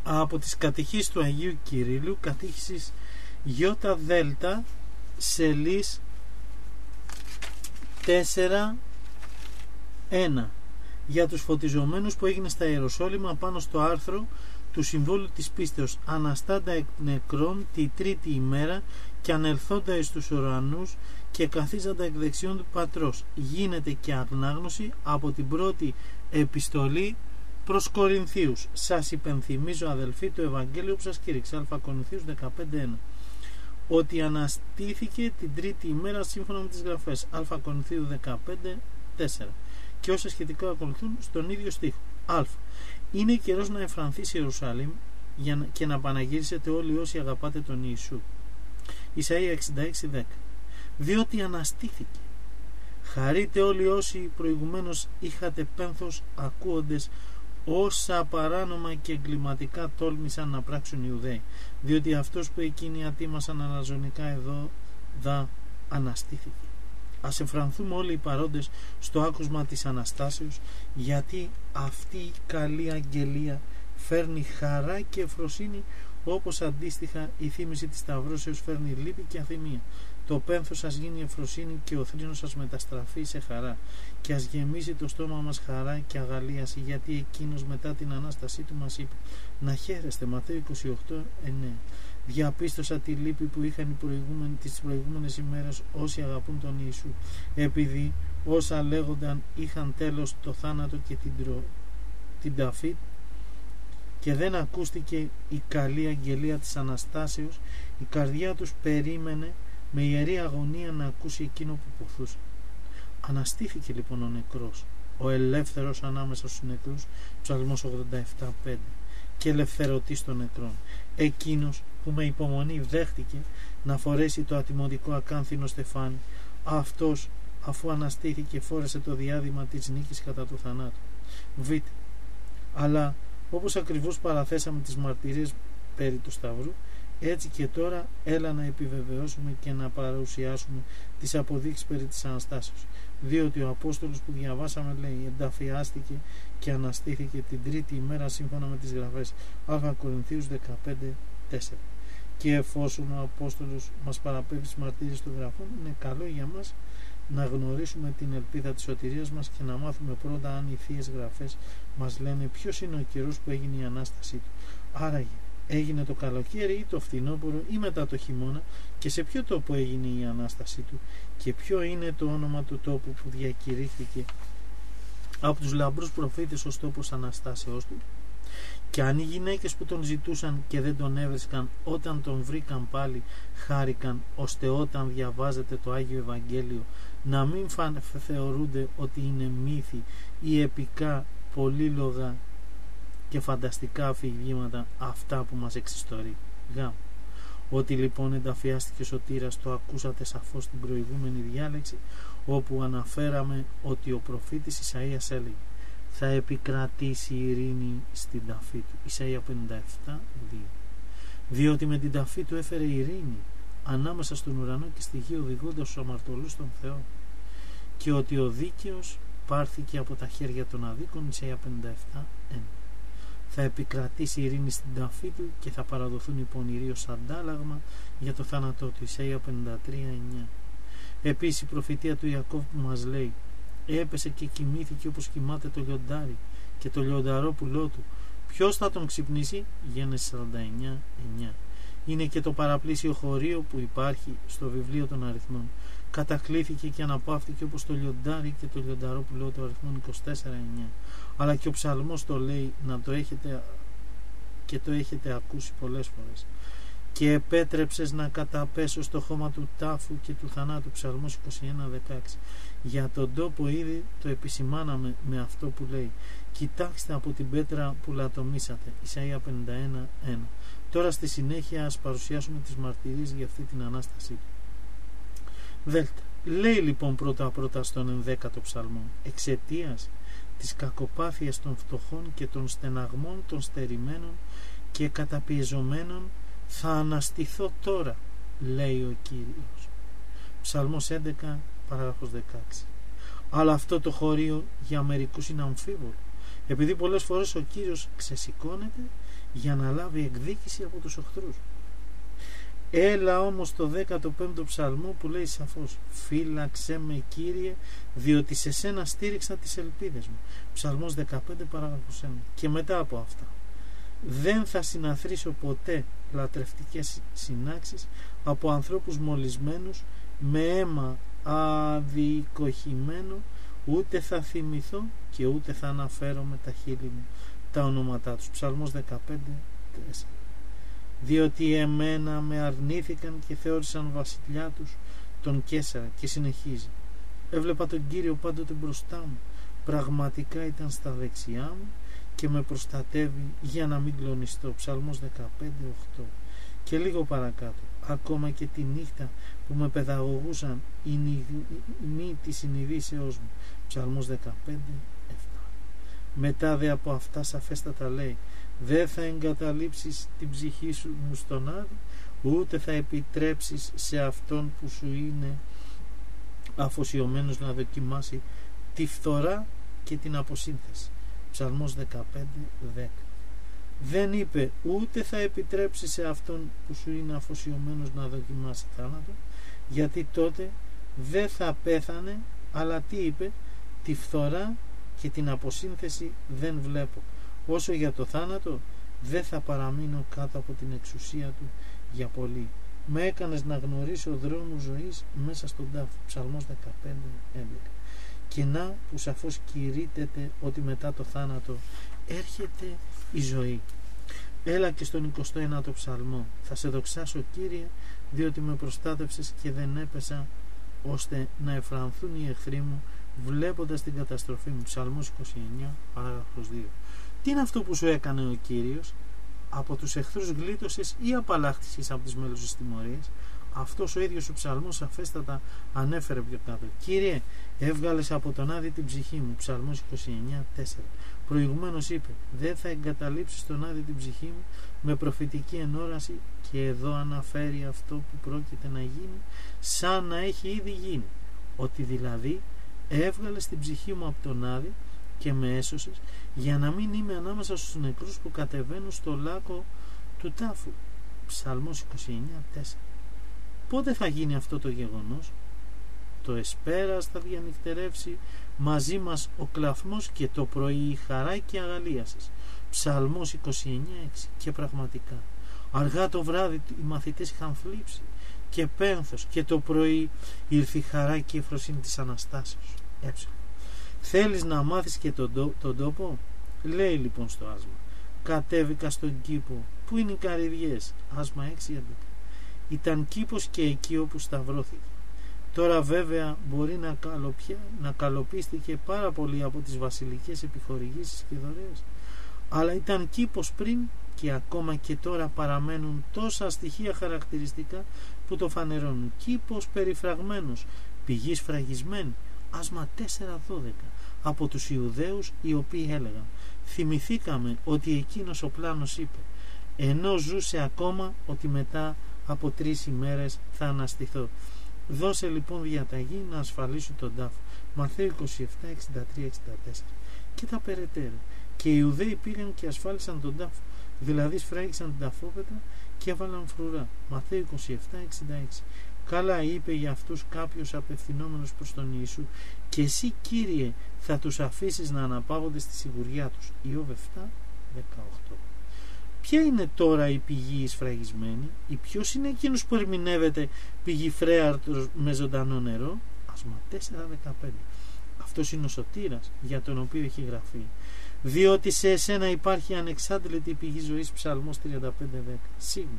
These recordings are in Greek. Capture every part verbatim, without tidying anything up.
από τις κατηχήσεις του Αγίου Κυρίλλου, κατήχησης Ιώτα Δέλτα, σελής τέσσερα ένα, για τους φωτιζομένους, που έγινε στα Ιεροσόλυμα πάνω στο άρθρο του Συμβόλου της Πίστεως, αναστάντα εκ νεκρών τη τρίτη ημέρα και ανελθόντα εις τους ουρανούς και καθίζοντα εκ δεξιών του Πατρός. Γίνεται και αγνάγνωση από την πρώτη επιστολή προς Κορινθίους. Σας υπενθυμίζω, αδελφοί, το Ευαγγέλιο που σας κήρυξα, Α Κορινθίους δεκαπέντε ένα, ότι αναστήθηκε την τρίτη ημέρα σύμφωνα με τις γραφές, Α Κορινθίου δεκαπέντε τέσσερα, και όσα σχετικά ακολουθούν στον ίδιο στίχο. Α. Είναι καιρός να εμφανθεί Ιερουσαλήμ για να, και να παναγυρίσετε όλοι όσοι αγαπάτε τον Ιησού. Ισαΐα εξήντα έξι δέκα. Διότι αναστήθηκε. Χαρείτε όλοι όσοι προηγουμένως είχατε πένθος ακούοντες όσα παράνομα και εγκληματικά τόλμησαν να πράξουν οι Ιουδαίοι, διότι αυτός που εκείνοι ατίμασαν αναζωνικά εδώ δα αναστήθηκε. Ας εμφρανθούμε όλοι οι παρόντες στο άκουσμα της Αναστάσεως, γιατί αυτή η καλή αγγελία φέρνει χαρά και ευφροσύνη, όπως αντίστοιχα η θύμηση της Σταυρώσεως φέρνει λύπη και αθυμία. Το πένθος σας γίνει ευφροσύνη και ο θρήνος σας μεταστραφεί σε χαρά, και ας γεμίσει το στόμα μας χαρά και αγαλίαση, γιατί εκείνος μετά την Ανάστασή του μας είπε να χαίρεστε. Ματθαίου είκοσι οκτώ εννέα. Διαπίστωσα τη λύπη που είχαν οι προηγούμενοι, τις προηγούμενες ημέρες όσοι αγαπούν τον Ιησού, επειδή όσα λέγονταν είχαν τέλος το θάνατο και την, τρο... την ταφή, και δεν ακούστηκε η καλή αγγελία της Αναστάσεως. Η καρδιά τους περίμενε με ιερή αγωνία να ακούσει εκείνο που ποθούσε. Αναστήθηκε λοιπόν ο νεκρός, ο ελεύθερος ανάμεσα στους νεκρούς, Ψαλμός ογδόντα επτά πέντε, και ελευθερωτής των νεκρών, εκείνος που με υπομονή δέχτηκε να φορέσει το ατιμωτικό ακάνθινο στεφάνι, αυτός αφού αναστήθηκε φόρεσε το διάδημα της νίκης κατά του θανάτου. Β. Αλλά όπως ακριβώς παραθέσαμε τις μαρτυρίες περί του Σταυρού, έτσι και τώρα έλα να επιβεβαιώσουμε και να παρουσιάσουμε τις αποδείξεις περί της Αναστάσεως, διότι ο Απόστολος που διαβάσαμε λέει ενταφιάστηκε και αναστήθηκε την τρίτη ημέρα σύμφωνα με τις γραφές, Α Κορινθίους δεκαπέντε τέσσερα. Και εφόσον ο Απόστολος μας παραπέμπει στις μαρτυρίες των γραφών, είναι καλό για μας να γνωρίσουμε την ελπίδα της σωτηρίας μας και να μάθουμε πρώτα αν οι θείες γραφές μας λένε ποιος είναι ο καιρός που έγινε η Ανάστασή του. Άραγε έγινε το καλοκαίρι ή το φθινόπωρο ή μετά το χειμώνα, και σε ποιο τόπο έγινε η Ανάστασή του, και ποιο είναι το όνομα του τόπου που διακηρύχθηκε από τους λαμπρούς προφήτες ως τόπος Αναστάσεώς του. Και αν οι γυναίκες που τον ζητούσαν και δεν τον έβρισκαν, όταν τον βρήκαν πάλι χάρηκαν, ώστε όταν διαβάζετε το Άγιο Ευαγγέλιο να μην θεωρούνται ότι είναι μύθοι ή επικά πολύλογα και φανταστικά αφηγήματα αυτά που μας εξιστορεί. Γ. Ότι λοιπόν ενταφιάστηκε ο Σωτήρας το ακούσατε σαφώς στην προηγούμενη διάλεξη, όπου αναφέραμε ότι ο προφήτης Ισαΐας έλεγε θα επικρατήσει η ειρήνη στην ταφή του. Ισαΐα πενήντα επτά δύο. Διότι με την ταφή του έφερε ειρήνη ανάμεσα στον ουρανό και στη γη, οδηγώντας τους αμαρτωλούς στον Θεό, και ότι ο δίκαιος πάρθηκε από τα χέρια των αδίκων. Ισαΐα πενήντα επτά ένα. Θα επικρατήσει η ειρήνη στην ταφή του και θα παραδοθούν οι πονηροί ως αντάλλαγμα για το θάνατό του. Ισαΐα πενήντα τρία εννέα. Επίσης η προφητεία του Ιακώβ που μας λέει έπεσε και κοιμήθηκε όπως κοιμάται το λιοντάρι και το λιονταρόπουλό του. Ποιος θα τον ξυπνήσει? Γένεσης σαράντα εννέα εννέα. Είναι και το παραπλήσιο χωρίο που υπάρχει στο βιβλίο των αριθμών. Κατακλήθηκε και αναπαύτηκε όπως το λιοντάρι και το λιονταρόπουλό του, αριθμών είκοσι τέσσερα εννέα. Αλλά και ο ψαλμός το λέει, να το έχετε και το έχετε ακούσει πολλές φορές. Και επέτρεψες να καταπέσω στο χώμα του τάφου και του θανάτου. Ψαλμός είκοσι ένα δεκαέξι. Για τον τόπο ήδη το επισημάναμε με αυτό που λέει κοιτάξτε από την πέτρα που λατομήσατε. Ισαΐα πενήντα ένα ένα. Τώρα στη συνέχεια ας παρουσιάσουμε τις μαρτυρίες για αυτή την Ανάστασή του. Δέλτα. Λέει λοιπόν πρώτα πρώτα στον ενδέκατο ψαλμό, εξαιτίας της κακοπάθειας των φτωχών και των στεναγμών των στερημένων και καταπιεζομένων θα αναστηθώ τώρα, λέει ο Κύριος. Ψαλμός έντεκα παράγραφος δεκαέξι. Αλλά αυτό το χωρίο για μερικούς είναι αμφίβολο, επειδή πολλές φορές ο Κύριος ξεσηκώνεται για να λάβει εκδίκηση από τους οχθρούς. Έλα όμως το δέκατο πέμπτο ψαλμό που λέει σαφώς: φύλαξέ με, Κύριε, διότι σε σένα στήριξα τις ελπίδες μου. Ψαλμός δεκαπέντε παράγραφος ένα. Και μετά από αυτά: δεν θα συναθρήσω ποτέ λατρευτικές συνάξεις από ανθρώπους μολυσμένους με αίμα αδικοχημένο, ούτε θα θυμηθώ και ούτε θα αναφέρω με τα χείλη μου τα ονόματά τους. Ψαλμός δεκαπέντε τέσσερα. Διότι εμένα με αρνήθηκαν και θεώρησαν βασιλιά τους τον Καίσαρα. Και συνεχίζει: έβλεπα τον Κύριο πάντοτε μπροστά μου, πραγματικά ήταν στα δεξιά μου και με προστατεύει για να μην κλονιστώ. Ψαλμός δεκαπέντε οκτώ. Και λίγο παρακάτω: ακόμα και τη νύχτα που με παιδαγωγούσαν η νη της συνειδήσεώς μου. Ψαλμός δεκαπέντε επτά. Μετά δε από αυτά σαφέστατα λέει: δεν θα εγκαταλείψεις την ψυχή σου μου στον Άδη, ούτε θα επιτρέψεις σε αυτόν που σου είναι αφοσιωμένος να δοκιμάσει τη φθορά και την αποσύνθεση. Ψαλμός δεκαπέντε δέκα. Δεν είπε ούτε θα επιτρέψει σε αυτόν που σου είναι αφοσιωμένος να δοκιμάσει θάνατο, γιατί τότε δεν θα πέθανε, αλλά τι είπε? Τη φθορά και την αποσύνθεση δεν βλέπω. Όσο για το θάνατο, δεν θα παραμείνω κάτω από την εξουσία του για πολύ. Με έκανες να γνωρίσω δρόμου ζωής μέσα στον τάφο. Ψαλμός δεκαπέντε έντεκα. Και να που σαφώς κηρύττεται ότι μετά το θάνατο έρχεται η ζωή. Έλα και στον εικοστό ένατο ψαλμό: θα σε δοξάσω, Κύριε, διότι με προστάτευσες και δεν έπεσα, ώστε να εφρανθούν οι εχθροί μου βλέποντας την καταστροφή μου. Ψαλμός είκοσι εννέα παράγραφος δύο. Τι είναι αυτό που σου έκανε ο Κύριος? Από τους εχθρούς γλίτωσες ή απαλλάχθηκες από τις μέλουσες τιμωρίες? Αυτός ο ίδιος ο ψαλμός σαφέστατα ανέφερε πιο κάτω: Κύριε, έβγαλες από τον Άδη την ψυχή μου. Ψαλμός είκοσι εννέα τέσσερα. Προηγουμένως είπε: δεν θα εγκαταλείψεις τον Άδη την ψυχή μου, με προφητική ενόραση, και εδώ αναφέρει αυτό που πρόκειται να γίνει σαν να έχει ήδη γίνει, ότι δηλαδή έβγαλες την ψυχή μου από τον Άδη και με έσωσες, για να μην είμαι ανάμεσα στους νεκρούς που κατεβαίνουν στο λάκκο του τάφου. Ψαλμός είκοσι εννέα τέσσερα. Πότε θα γίνει αυτό το γεγονός? Το εσπέρας θα διανυκτερεύσει μαζί μας ο κλαθμός και το πρωί η χαρά και η αγαλία σας. Ψαλμός είκοσι εννέα έξι. Και πραγματικά αργά το βράδυ οι μαθητές είχαν θλίψει και πένθος, και το πρωί ήρθε η χαρά και η ευφροσύνη της Αναστάσεως. Ε. Θέλεις να μάθεις και τον, τον τόπο? Λέει λοιπόν στο άσμα: κατέβηκα στον κήπο που είναι οι καρυδιές. Άσμα έξι έντεκα. Ήταν κήπος και εκεί όπου σταυρώθηκε. Τώρα βέβαια μπορεί να, καλοπιά, να καλοπίστηκε πάρα πολύ από τις βασιλικές επιχορηγήσεις και δωρεές, αλλά ήταν κήπος πριν, και ακόμα και τώρα παραμένουν τόσα στοιχεία χαρακτηριστικά που το φανερώνουν. Κήπος περιφραγμένος, πηγή σφραγισμένη. Άσμα τέσσερα δώδεκα. Από τους Ιουδαίους οι οποίοι έλεγαν: θυμηθήκαμε ότι εκείνος ο πλάνος είπε, ενώ ζούσε ακόμα, ότι μετά από τρεις ημέρες θα αναστηθώ. Δώσε λοιπόν διαταγή να ασφαλίσουν τον τάφο. Ματθαίου είκοσι επτά εξήντα τρία εξήντα τέσσερα. Και τα περαιτέρω. Και οι Ιουδαίοι πήγαν και ασφάλισαν τον τάφο, δηλαδή σφράγισαν την ταφόπετρα και έβαλαν φρουρά. Ματθαίου είκοσι επτά εξήντα έξι. Καλά είπε για αυτούς κάποιος απευθυνόμενος προς τον Ιησού: και εσύ, Κύριε, θα τους αφήσεις να αναπαύονται στη σιγουριά τους. Ιώβ επτά δεκαοκτώ. Ποια είναι τώρα η πηγή σφραγισμένη? Ή ποιος είναι εκείνος που ερμηνεύεται πηγή φρέαρτος με ζωντανό νερό? Άσμα τέσσερα δεκαπέντε. Αυτός είναι ο σωτήρας για τον οποίο έχει γραφεί: διότι σε εσένα υπάρχει ανεξάντλητη πηγή ζωής. Ψαλμός τριάντα πέντε δέκα. Σίγουρα.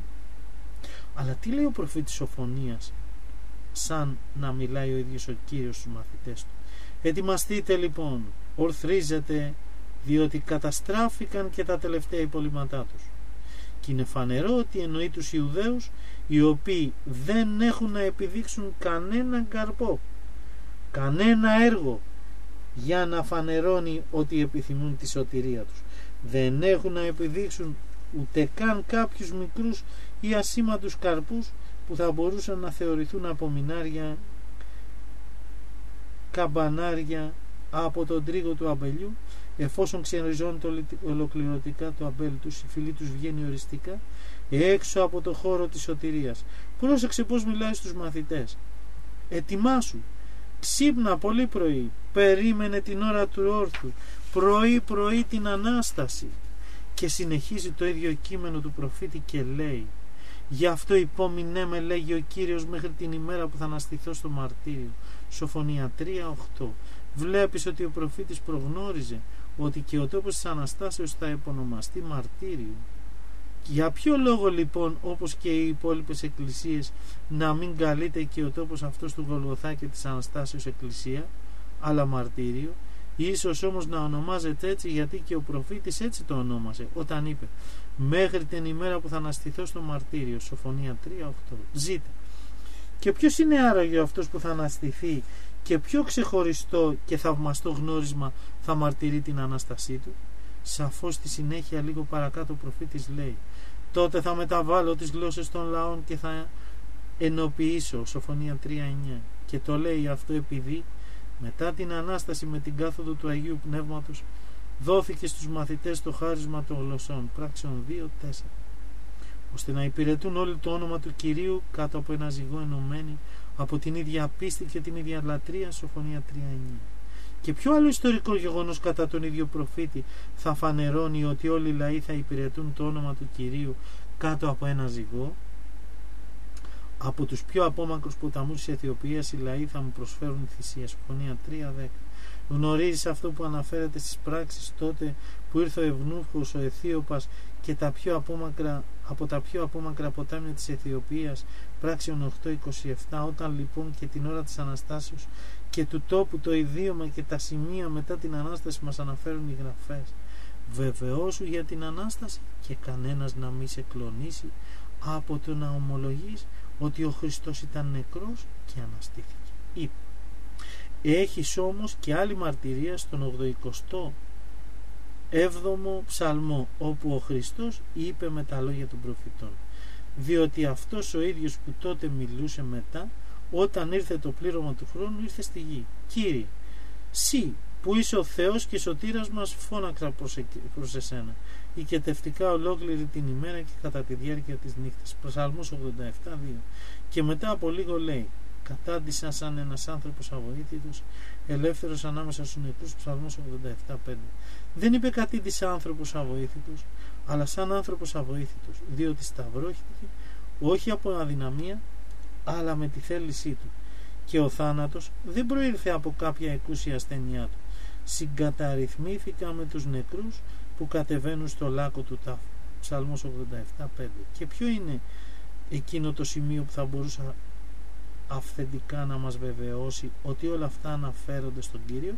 Αλλά τι λέει ο προφήτης Σοφονίας, σαν να μιλάει ο ίδιος ο Κύριος στους μαθητές του? Ετοιμαστείτε λοιπόν, ορθρίζετε, διότι καταστράφηκαν και τα τελευταία υπολείμματά τους. Και είναι φανερό ότι εννοεί τους Ιουδαίους, οι οποίοι δεν έχουν να επιδείξουν κανέναν καρπό, κανένα έργο για να φανερώνει ότι επιθυμούν τη σωτηρία τους. Δεν έχουν να επιδείξουν ούτε καν κάποιους μικρούς ή ασήμαντους καρπούς που θα μπορούσαν να θεωρηθούν απομεινάρια, καμπανάρια από τον τρίγο του αμπελιού, εφόσον ξεριζώνεται ολοκληρωτικά το αμπέλ τους, η φυλή τους βγαίνει οριστικά έξω από το χώρο της σωτηρίας. Πρόσεξε πώς μιλάει στους μαθητές. Ετοιμάσου, ξύπνα πολύ πρωί, περίμενε την ώρα του όρθου, πρωί πρωί την Ανάσταση. Και συνεχίζει το ίδιο κείμενο του προφήτη και λέει: γι' αυτό υπόμεινέ με, λέγει ο Κύριος, μέχρι την ημέρα που θα αναστηθώ στο μαρτύριο. Σοφονία τρία οκτώ. Βλέπεις ότι ο προφήτης προγνώριζε ότι και ο τόπος της Αναστάσεως θα επωνομαστεί μαρτύριο. Για ποιο λόγο λοιπόν, όπως και οι υπόλοιπες εκκλησίες, να μην καλείται και ο τόπος αυτός του Γολγοθά και της Αναστάσεως εκκλησία, αλλά μαρτύριο? Ίσως όμως να ονομάζεται έτσι γιατί και ο προφήτης έτσι το ονόμασε όταν είπε: μέχρι την ημέρα που θα αναστηθώ στο μαρτύριο. Σοφονία τρία οκτώ. Ζήτε. Και ποιος είναι άραγε αυτός που θα αναστηθεί και ποιο ξεχωριστό και θαυμαστό γνώρισμα θα μαρτυρεί την Ανάστασή του? Σαφώς στη συνέχεια λίγο παρακάτω ο προφήτης λέει: τότε θα μεταβάλω τις γλώσσες των λαών και θα ενοποιήσω. Σοφονία τρία εννιά. Και το λέει αυτό επειδή μετά την Ανάσταση με την κάθοδο του Αγίου Πνεύματος δόθηκε στους μαθητές το χάρισμα των γλωσσών. Πράξεων δύο τέσσερα. Ώστε να υπηρετούν όλοι το όνομα του Κυρίου κάτω από ένα ζυγό ενωμένοι από την ίδια πίστη και την ίδια λατρεία. Σοφονία τρία εννιά. Και ποιο άλλο ιστορικό γεγονός κατά τον ίδιο προφήτη θα φανερώνει ότι όλοι οι λαοί θα υπηρετούν το όνομα του Κυρίου κάτω από ένα ζυγό? Από τους πιο απόμακρους ποταμούς της Αιθιοπίας οι λαοί θα μου προσφέρουν θυσία. Σοφονία τρία δέκα. Γνωρίζεις αυτό που αναφέρεται στις πράξεις τότε που ήρθε ο Ευνούχος ο Αιθίωπας και τα πιο απόμακρα, από τα πιο απόμακρα ποτάμια της Αιθιοπίας. Πράξεων οκτώ είκοσι επτά. Όταν λοιπόν και την ώρα της Αναστάσεως και του τόπου το ιδίωμα και τα σημεία μετά την Ανάσταση μας αναφέρουν οι γραφές. Βεβαιώσου για την Ανάσταση και κανένας να μη σε κλονίσει από το να ομολογείς ότι ο Χριστός ήταν νεκρός και αναστήθηκε. Είπε. Έχεις όμως και άλλη μαρτυρία στον ογδοηκοστό έβδομο ψαλμό, όπου ο Χριστός είπε με τα λόγια των προφητών: διότι αυτός ο ίδιος που τότε μιλούσε μετά, όταν ήρθε το πλήρωμα του χρόνου, ήρθε στη γη. Κύριε, Συ που είσαι ο Θεός και σωτήρας μας, φώναξα προς εσένα οικετευτικά ολόκληρη την ημέρα και κατά τη διάρκεια της νύχτας. Ψαλμός ογδόντα επτά δύο. Και μετά από λίγο λέει: κατάντησα σαν ένας άνθρωπος αβοήθητος, ελεύθερος ανάμεσα στους νεκρούς. Ψαλμός ογδόντα επτά πέντε. Δεν είπε κατήντησα άνθρωπος αβοήθητος, αλλά σαν άνθρωπος αβοήθητος, διότι σταυρώθηκε όχι από αδυναμία, αλλά με τη θέλησή του. Και ο θάνατος δεν προήλθε από κάποια εκούσια ασθένειά του. Συγκαταρρυθμήθηκα με τους νεκρούς που κατεβαίνουν στο λάκκο του τάφου. Ψαλμός ογδόντα επτά πέντε. Και ποιο είναι εκείνο το σημείο που θα μπορούσε αυθεντικά να μας βεβαιώσει ότι όλα αυτά αναφέρονται στον Κύριο?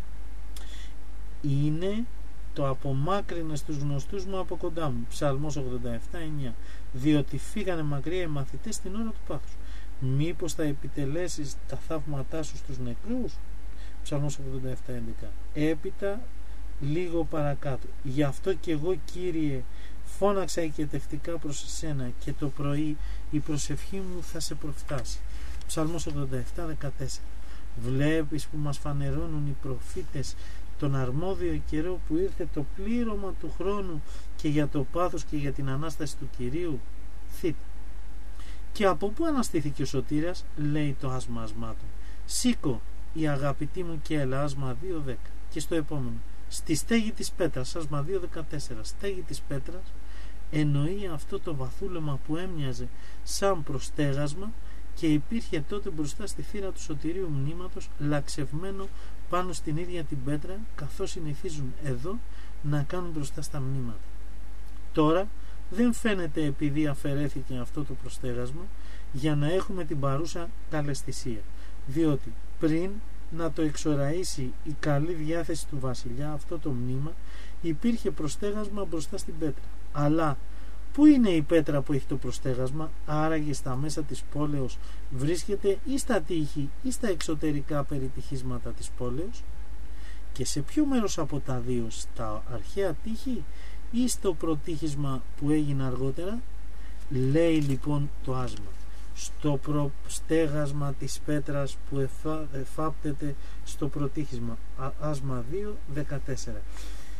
Είναι το απομάκρυνε στους γνωστούς μου από κοντά μου. Ψαλμός ογδόντα επτά εννιά. Διότι φύγανε μακριά οι μαθητές την ώρα του πάθους. Μήπως θα επιτελέσεις τα θαύματά σου στους νεκρούς? Ψαλμός ογδόντα επτά έντεκα. Έπειτα λίγο παρακάτω: γι' αυτό και εγώ, Κύριε, φώναξα οικετευτικά προς εσένα και το πρωί η προσευχή μου θα σε προφτάσει. Ψαλμός ογδόντα επτά δεκατέσσερα. Βλέπεις που μας φανερώνουν οι προφήτες τον αρμόδιο καιρό που ήρθε το πλήρωμα του χρόνου και για το πάθος και για την Ανάσταση του Κυρίου? Θήτα. Και από πού αναστήθηκε ο σωτήρας? Λέει το άσμα ασμάτων. Σήκω η αγαπητή μου και έλα. Άσμα δύο δέκα. Και στο επόμενο: στη στέγη της πέτρας. Άσμα δύο δεκατέσσερα. Στέγη της πέτρας εννοεί αυτό το βαθούλεμα που έμοιαζε σαν προστέγασμα και υπήρχε τότε μπροστά στη θύρα του σωτηρίου μνήματος, λαξευμένο πάνω στην ίδια την πέτρα, καθώς συνηθίζουν εδώ να κάνουν μπροστά στα μνήματα. Τώρα δεν φαίνεται επειδή αφαιρέθηκε αυτό το προστέγασμα για να έχουμε την παρούσα καλαισθησία, διότι πριν να το εξοραίσει η καλή διάθεση του βασιλιά αυτό το μνήμα υπήρχε προστέγασμα μπροστά στην πέτρα. Αλλά πού είναι η πέτρα που έχει το προστέγασμα? Άραγε στα μέσα της πόλεως βρίσκεται ή στα τείχη ή στα εξωτερικά περιτυχίσματα της πόλεως? Και σε ποιο μέρος από τα δύο, στα αρχαία τείχη ή στο προτύχισμα που έγινε αργότερα? Λέει λοιπόν το άσμα: στο προστέγασμα της πέτρας που εφά, εφάπτεται στο προτύχισμα. Άσμα δύο δεκατέσσερα.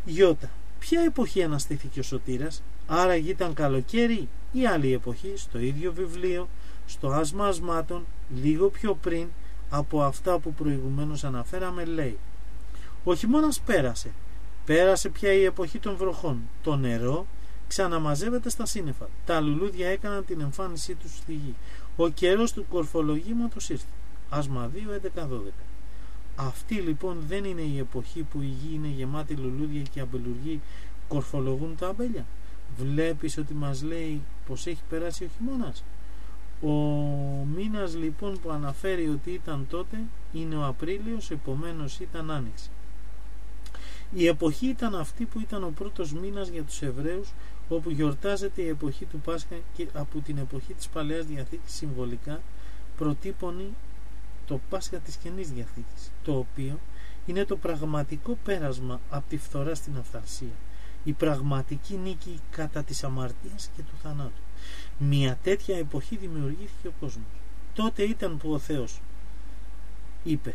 Ιώτα. Ποια εποχή αναστήθηκε ο Σωτήρας? Άραγε ήταν καλοκαίρι ή άλλη εποχή? Στο ίδιο βιβλίο, στο άσμα ασμάτων, λίγο πιο πριν από αυτά που προηγουμένως αναφέραμε, λέει: ο χειμώνας πέρασε. Πέρασε πια η εποχή των βροχών. Το νερό ξαναμαζεύεται στα σύννεφα. Τα λουλούδια έκαναν την εμφάνισή τους στη γη. Ο καιρός του κορφολογήματος ήρθε. Άσμα δύο, έντεκα δώδεκα. Αυτή λοιπόν δεν είναι η εποχή που η γη είναι γεμάτη λουλούδια και οι αμπελουργοί κορφολογούν τα αμπέλια? Βλέπεις ότι μας λέει πως έχει περάσει ο χειμώνας. Ο μήνας λοιπόν που αναφέρει ότι ήταν τότε είναι ο Απρίλιος, επομένως ήταν Άνοιξη. Η εποχή ήταν αυτή που ήταν ο πρώτος μήνας για τους Εβραίους, όπου γιορτάζεται η εποχή του Πάσχα και από την εποχή της Παλαιάς Διαθήκης συμβολικά προτύπωνει το Πάσχα της Καινής Διαθήκης, το οποίο είναι το πραγματικό πέρασμα από τη φθορά στην αυθαρσία, η πραγματική νίκη κατά της αμαρτίας και του θανάτου. Μια τέτοια εποχή δημιουργήθηκε ο κόσμος. Τότε ήταν που ο Θεός είπε: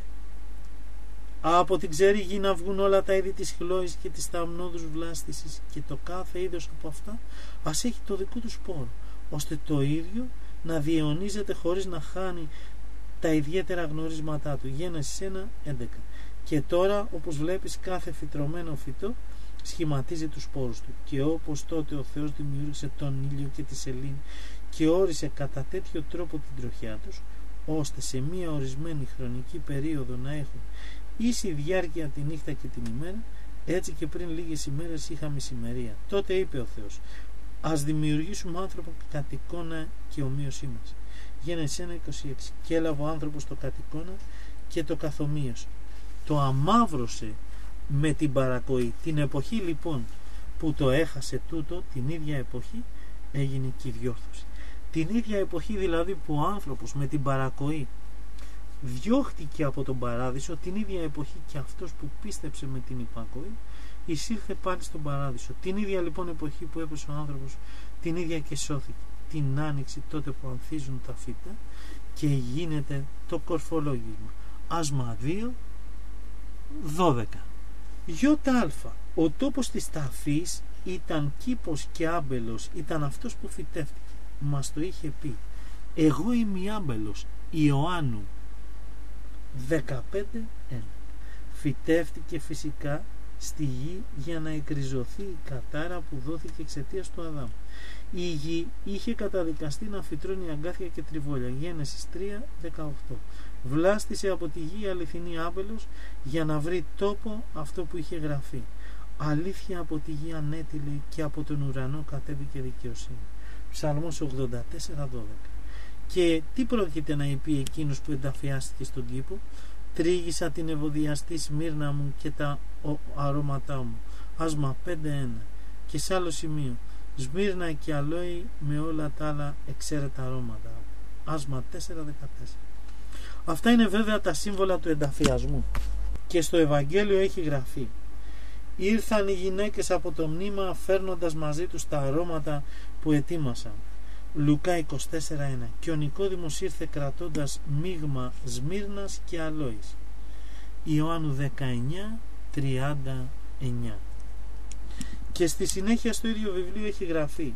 από την ξερή γη να βγουν όλα τα είδη της χλώης και της ταμνόδους βλάστησης, και το κάθε είδος από αυτά ας έχει το δικό του σπόρο, ώστε το ίδιο να διαιωνίζεται χωρίς να χάνει τα ιδιαίτερα γνωρίσματά του. Γένεσης ένα έντεκα. Και τώρα, όπως βλέπεις, κάθε φυτρωμένο φυτό σχηματίζει τους σπόρους του. Και όπως τότε ο Θεός δημιούργησε τον ήλιο και τη σελήνη και όρισε κατά τέτοιο τρόπο την τροχιά τους, ώστε σε μία ορισμένη χρονική περίοδο να έχουν ίση διάρκεια τη νύχτα και την ημέρα, έτσι και πριν λίγες ημέρες είχαμε ησημερία. Τότε είπε ο Θεός: ας δημιουργήσουμε άνθρωπο κατ' εικόνα και ομοίωσή μας. Γένεσης ένα είκοσι έξι. Και έλαβε ο άνθρωπος το κατ' εικόνα και το καθομοίωσε. Το αμαύρωσε με την παρακοή. Την εποχή λοιπόν που το έχασε τούτο, την ίδια εποχή έγινε και η διόρθωση. Την ίδια εποχή δηλαδή που ο άνθρωπος με την παρακοή διώχτηκε από τον παράδεισο, την ίδια εποχή και αυτός που πίστεψε με την υπακοή εισήλθε πάλι στον παράδεισο. Την ίδια λοιπόν εποχή που έπεσε ο άνθρωπος, την ίδια και σώθηκε. Την άνοιξη τότε που ανθίζουν τα φύτα και γίνεται το κορφολόγισμα. Άσμα δύο δώδεκα. Ιώτα αλφα. Ο τόπος της ταφής ήταν κήπος και άμπελος, ήταν αυτός που φυτεύτηκε. Μας το είχε πει: εγώ είμαι άμπελος Ιωάννου δεκαπέντε ένα. Φυτεύτηκε φυσικά στη γη για να εκριζωθεί η κατάρα που δόθηκε εξαιτίας του Αδάμ. Η γη είχε καταδικαστεί να φυτρώνει αγκάθια και τριβόλια. Γένεσης τρία δεκαοκτώ. Βλάστησε από τη γη αληθινή άμπελος για να βρει τόπο αυτό που είχε γραφεί: αλήθεια από τη γη ανέτειλε και από τον ουρανό κατέβηκε δικαιοσύνη. Ψαλμός ογδόντα τέσσερα δώδεκα. Και τι πρόκειται να πει εκείνος που ενταφιάστηκε στον κήπο? Τρίγησα την ευωδιαστή Σμύρνα μου και τα αρώματά μου. Άσμα πέντε ένα. Και σε άλλο σημείο: Σμύρνα και αλόη με όλα τα άλλα εξαίρετα αρώματα. Άσμα τέσσερα δεκατέσσερα. Αυτά είναι βέβαια τα σύμβολα του ενταφιασμού. Και στο Ευαγγέλιο έχει γραφεί: ήρθαν οι γυναίκες από το μνήμα φέρνοντας μαζί τους τα αρώματα που ετοίμασαν. Λουκά είκοσι τέσσερα ένα. Και ο Νικόδημος ήρθε κρατώντας μείγμα Σμύρνας και αλόης. Ιωάννου δεκαεννιά τριάντα εννιά. Και στη συνέχεια στο ίδιο βιβλίο έχει γραφεί: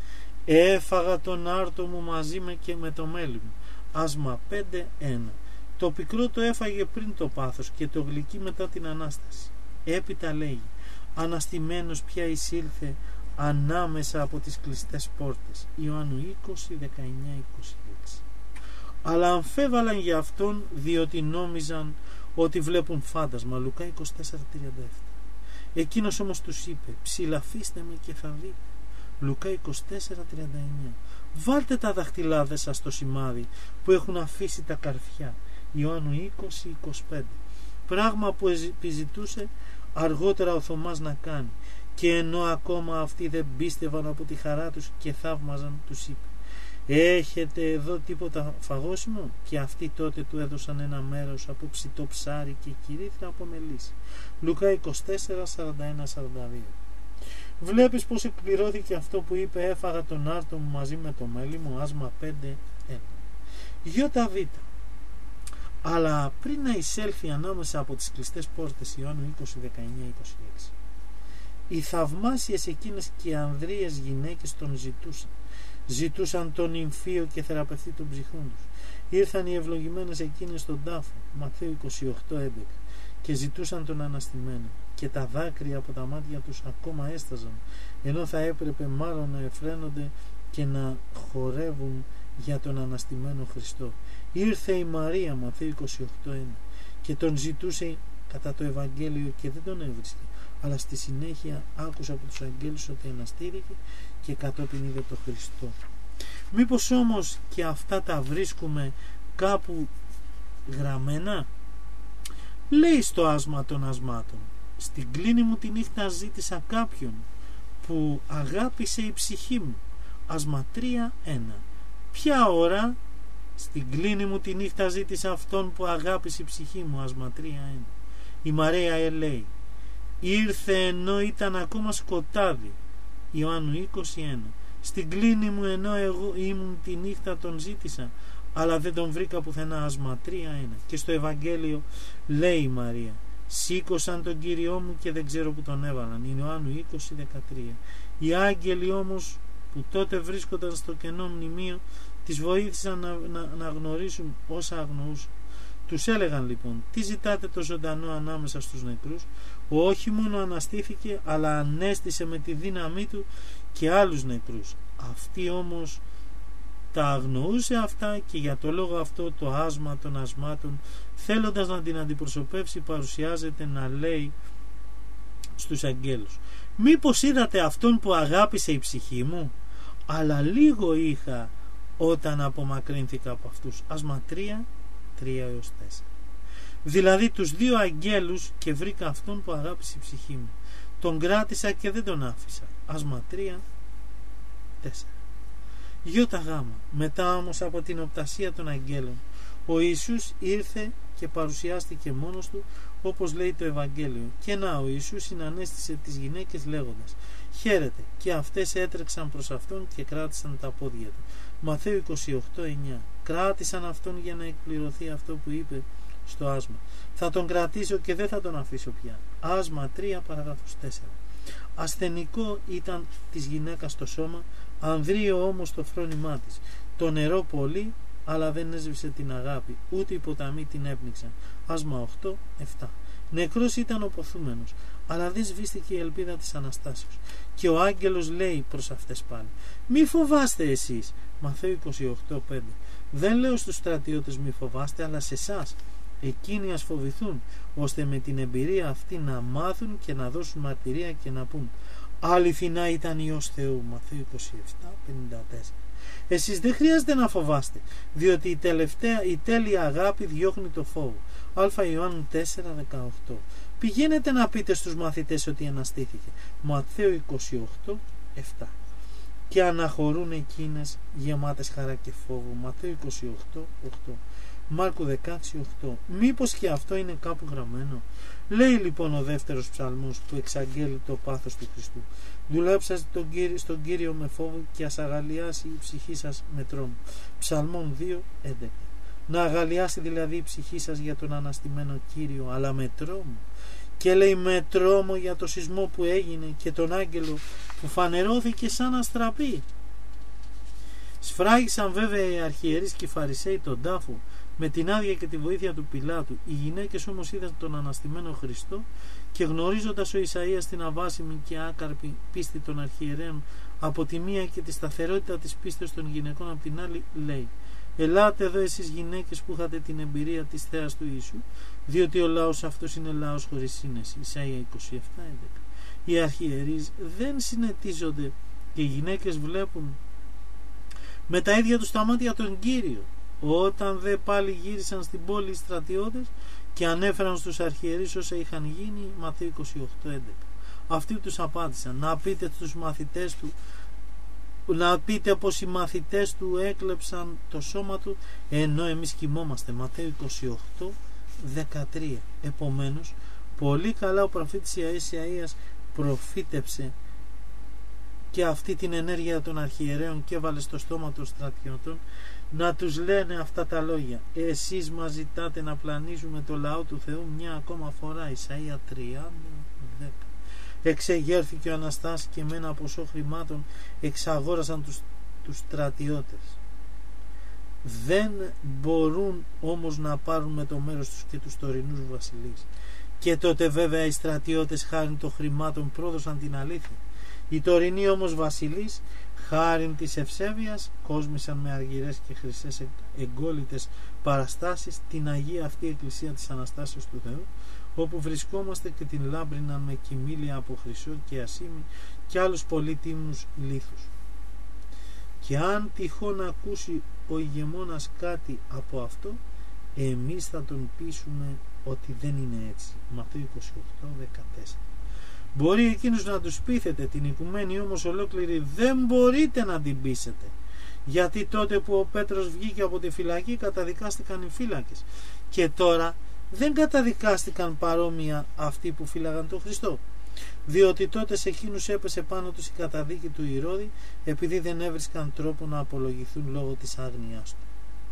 έφαγα τον άρτο μου μαζί με και με το μέλι μου. Άσμα πέντε ένα. Το πικρό το έφαγε πριν το πάθος και το γλυκύ μετά την Ανάσταση. Έπειτα λέγει: αναστημένος πια εισήλθε ανάμεσα από τις κλειστές πόρτες. Ιωάννου είκοσι δεκαεννιά είκοσι έξι. Αλλά αμφέβαλαν για αυτόν, διότι νόμιζαν ότι βλέπουν φάντασμα. Λουκά είκοσι τέσσερα τριάντα επτά. Εκείνος όμως τους είπε: ψηλαφίστε με και θα δείτε. Λουκά είκοσι τέσσερα τριάντα εννιά. Βάλτε τα δαχτυλάδες σας στο σημάδι που έχουν αφήσει τα καρφιά. Ιωάννου είκοσι είκοσι πέντε. Πράγμα που επιζητούσε αργότερα ο Θωμάς να κάνει, και ενώ ακόμα αυτοί δεν πίστευαν από τη χαρά τους και θαύμαζαν, τους είπε: έχετε εδώ τίποτα φαγώσιμο? Και αυτοί τότε του έδωσαν ένα μέρος από ψητό ψάρι και κυρίθρα από μελίσι. Λουκά είκοσι τέσσερα σαράντα ένα σαράντα δύο. Βλέπεις πως εκπληρώθηκε αυτό που είπε: έφαγα τον άρτο μου μαζί με το μέλι μου. Άσμα πέντε ένα. Γιώτα β. Αλλά πριν να εισέλθει ανάμεσα από τις κλειστές πόρτες. Ιωάννου είκοσι δεκαεννιά είκοσι έξι. Οι θαυμάσιες εκείνες και ανδρείες γυναίκες τον ζητούσαν. Ζητούσαν τον νυμφίο και θεραπευτή των ψυχών τους. Ήρθαν οι ευλογημένες εκείνες στον τάφο, Ματθαίου είκοσι οκτώ έντεκα, και ζητούσαν τον αναστημένο, και τα δάκρυα από τα μάτια τους ακόμα έσταζαν, ενώ θα έπρεπε μάλλον να εφραίνονται και να χορεύουν για τον αναστημένο Χριστό. Ήρθε η Μαρία, Ματθαίου είκοσι οκτώ ένα, και τον ζητούσε κατά το Ευαγγέλιο και δεν τον έβρισκε, αλλά στη συνέχεια άκουσε από τους αγγέλους ότι αναστήθηκε και κατόπιν είδε τον Χριστό. Μήπως όμως και αυτά τα βρίσκουμε κάπου γραμμένα? Λέει στο άσμα των ασμάτων: στην κλίνη μου τη νύχτα ζήτησα κάποιον που αγάπησε η ψυχή μου. Άσμα τρία ένα. Ποια ώρα? Στην κλίνη μου τη νύχτα ζήτησα αυτόν που αγάπησε η ψυχή μου. Άσμα τρία ένα. Η Μαρία λέει: ήρθε ενώ ήταν ακόμα σκοτάδι. Ιωάννου είκοσι ένα. Στην κλίνη μου ενώ εγώ ήμουν τη νύχτα τον ζήτησα, αλλά δεν τον βρήκα πουθενά. Άσμα τρία ένα. Και στο Ευαγγέλιο λέει η Μαρία: σήκωσαν τον Κύριό μου και δεν ξέρω που τον έβαλαν. Είναι Ιωάννου είκοσι δεκατρία. Οι άγγελοι όμως που τότε βρίσκονταν στο κενό μνημείο τις βοήθησαν να, να, να γνωρίσουν όσα αγνοούσαν. Τους έλεγαν λοιπόν: τι ζητάτε το ζωντανό ανάμεσα στους νεκρούς? Όχι μόνο αναστήθηκε, αλλά ανέστησε με τη δύναμή του και άλλους νεκρούς. Αυτή όμως τα αγνοούσε αυτά, και για το λόγο αυτό το άσμα των ασμάτων, θέλοντας να την αντιπροσωπεύσει, παρουσιάζεται να λέει στους αγγέλους: μήπως είδατε αυτόν που αγάπησε η ψυχή μου? Αλλά λίγο είχα όταν απομακρύνθηκα από αυτούς. Άσμα τρία, τρία έως τέσσερα. Δηλαδή τους δύο αγγέλους και βρήκα αυτόν που αγάπησε η ψυχή μου. Τον κράτησα και δεν τον άφησα. Άσμα τρία, τέσσερα. Γιώτα γάμα. Μετά όμως από την οπτασία των αγγέλων, ο Ιησούς ήρθε και παρουσιάστηκε μόνος του, όπως λέει το Ευαγγέλιο. Και να, ο Ιησούς συνανέστησε τις γυναίκες λέγοντας: χαίρετε. Και αυτές έτρεξαν προς αυτόν και κράτησαν τα πόδια του. Ματθαίου είκοσι οκτώ εννιά. Κράτησαν αυτόν για να εκπληρωθεί αυτό που είπε στο άσμα: θα τον κρατήσω και δεν θα τον αφήσω πια. Άσμα τρία παραγράφος τέσσερα. Ασθενικό ήταν της γυναίκας το σώμα, ανδρείο όμως το φρόνημά της. Το νερό πολύ, αλλά δεν έσβησε την αγάπη, ούτε οι ποταμοί την έπνιξαν. Άσμα οκτώ επτά. Νεκρός ήταν ο ποθούμενος, αλλά δεν σβήστηκε η ελπίδα της Αναστάσεως. Και ο άγγελος λέει προς αυτές πάλι: μη φοβάστε εσείς. Ματθαίου είκοσι οκτώ πέντε. Δεν λέω στους στρατιώτες μη φοβάστε, αλλά σε εσάς. Εκείνοι ας φοβηθούν, ώστε με την εμπειρία αυτή να μάθουν και να δώσουν μαρτυρία και να πούν: αληθινά ήταν Υιός Θεού. Ματθαίου είκοσι επτά πενήντα τέσσερα. Εσείς δεν χρειάζεται να φοβάστε, διότι η, τελευταία, η τέλεια αγάπη διώχνει το φόβο. Α Ιωάννου τέσσερα δεκαοκτώ. Πηγαίνετε να πείτε στους μαθητές ότι αναστήθηκε. Ματθαίου είκοσι οκτώ επτά. Και αναχωρούν εκείνες γεμάτες χαρά και φόβο. Ματθαίου είκοσι οκτώ οκτώ. Μάρκου δεκαέξι οκτώ. Μήπως και αυτό είναι κάπου γραμμένο? Λέει λοιπόν ο δεύτερος ψαλμός που εξαγγέλει το πάθος του Χριστού: δουλέψατε τον Κύριο, στον Κύριο με φόβο και ας αγαλιάσει η ψυχή σας με τρόμο. Ψαλμών δύο έντεκα. Να αγαλιάσει δηλαδή η ψυχή σας για τον αναστημένο Κύριο, αλλά με τρόμο. Και λέει με τρόμο για το σεισμό που έγινε και τον άγγελο που φανερώθηκε σαν αστραπή. Σφράγισαν βέβαια οι αρχιερείς και οι Φαρισαίοι τον τάφο με την άδεια και τη βοήθεια του Πιλάτου. Οι γυναίκες όμως είδαν τον αναστημένο Χριστό και, γνωρίζοντας ο Ισαΐας την αβάσιμη και άκαρπη πίστη των αρχιερέων από τη μία και τη σταθερότητα της πίστης των γυναικών από την άλλη, λέει: ελάτε εδώ εσείς γυναίκες που είχατε την εμπειρία της θέας του Ιησού, διότι ο λαός αυτός είναι λαός χωρίς σύνεση. Ισαΐα είκοσι επτά έντεκα. Οι αρχιερείς δεν συνετίζονται και οι γυναίκες βλέπουν με τα ίδια τους τα μάτια τον Κύριο. Όταν δε πάλι γύρισαν στην πόλη οι στρατιώτες και ανέφεραν στους αρχιερείς όσα είχαν γίνει, Ματθαίου είκοσι οκτώ έντεκα. Αυτοί τους απάντησαν: να πείτε στους μαθητές του να πείτε πως οι μαθητές του έκλεψαν το σώμα του ενώ εμείς κοιμόμαστε. Ματθαίου είκοσι οκτώ δεκατρία. Επομένως, πολύ καλά ο προφήτης Ισαΐας προφήτεψε και αυτή την ενέργεια των αρχιερέων και έβαλε στο στόμα των στρατιωτών να τους λένε αυτά τα λόγια: εσείς μας ζητάτε να πλανήσουμε το λαό του Θεού μια ακόμα φορά. Ισαΐα τριάντα δέκα. εξεγέρθηκε ο Αναστάς και με ένα ποσό χρημάτων εξαγόρασαν τους, τους στρατιώτες. Δεν μπορούν όμως να πάρουν με το μέρος τους και τους τωρινούς βασιλείς. Και τότε βέβαια οι στρατιώτες χάριν των χρημάτων πρόδωσαν την αλήθεια. Οι τωρινοί όμως βασιλείς χάριν της ευσέβειας κόσμησαν με αργυρές και χρυσές εγκόλυτες παραστάσεις την Αγία αυτή Εκκλησία της Αναστάσεως του Θεού, όπου βρισκόμαστε και την λάμπριναν με κοιμήλια από χρυσό και ασήμι και άλλους πολύτιμους λίθους. Και αν τυχόν ακούσει ο ηγεμόνας κάτι από αυτό, εμείς θα τον πείσουμε ότι δεν είναι έτσι. Ματθαίου είκοσι οκτώ δεκατέσσερα. Μπορεί εκείνους να τους πείθετε, την οικουμένη όμως ολόκληρη δεν μπορείτε να την πείσετε. Γιατί τότε που ο Πέτρος βγήκε από τη φυλακή καταδικάστηκαν οι φύλακες. Και τώρα δεν καταδικάστηκαν παρόμοια αυτοί που φύλαγαν τον Χριστό. Διότι τότε σε εκείνους έπεσε πάνω τους η καταδίκη του Ηρώδη, επειδή δεν έβρισκαν τρόπο να απολογηθούν λόγω της άγνοιάς του.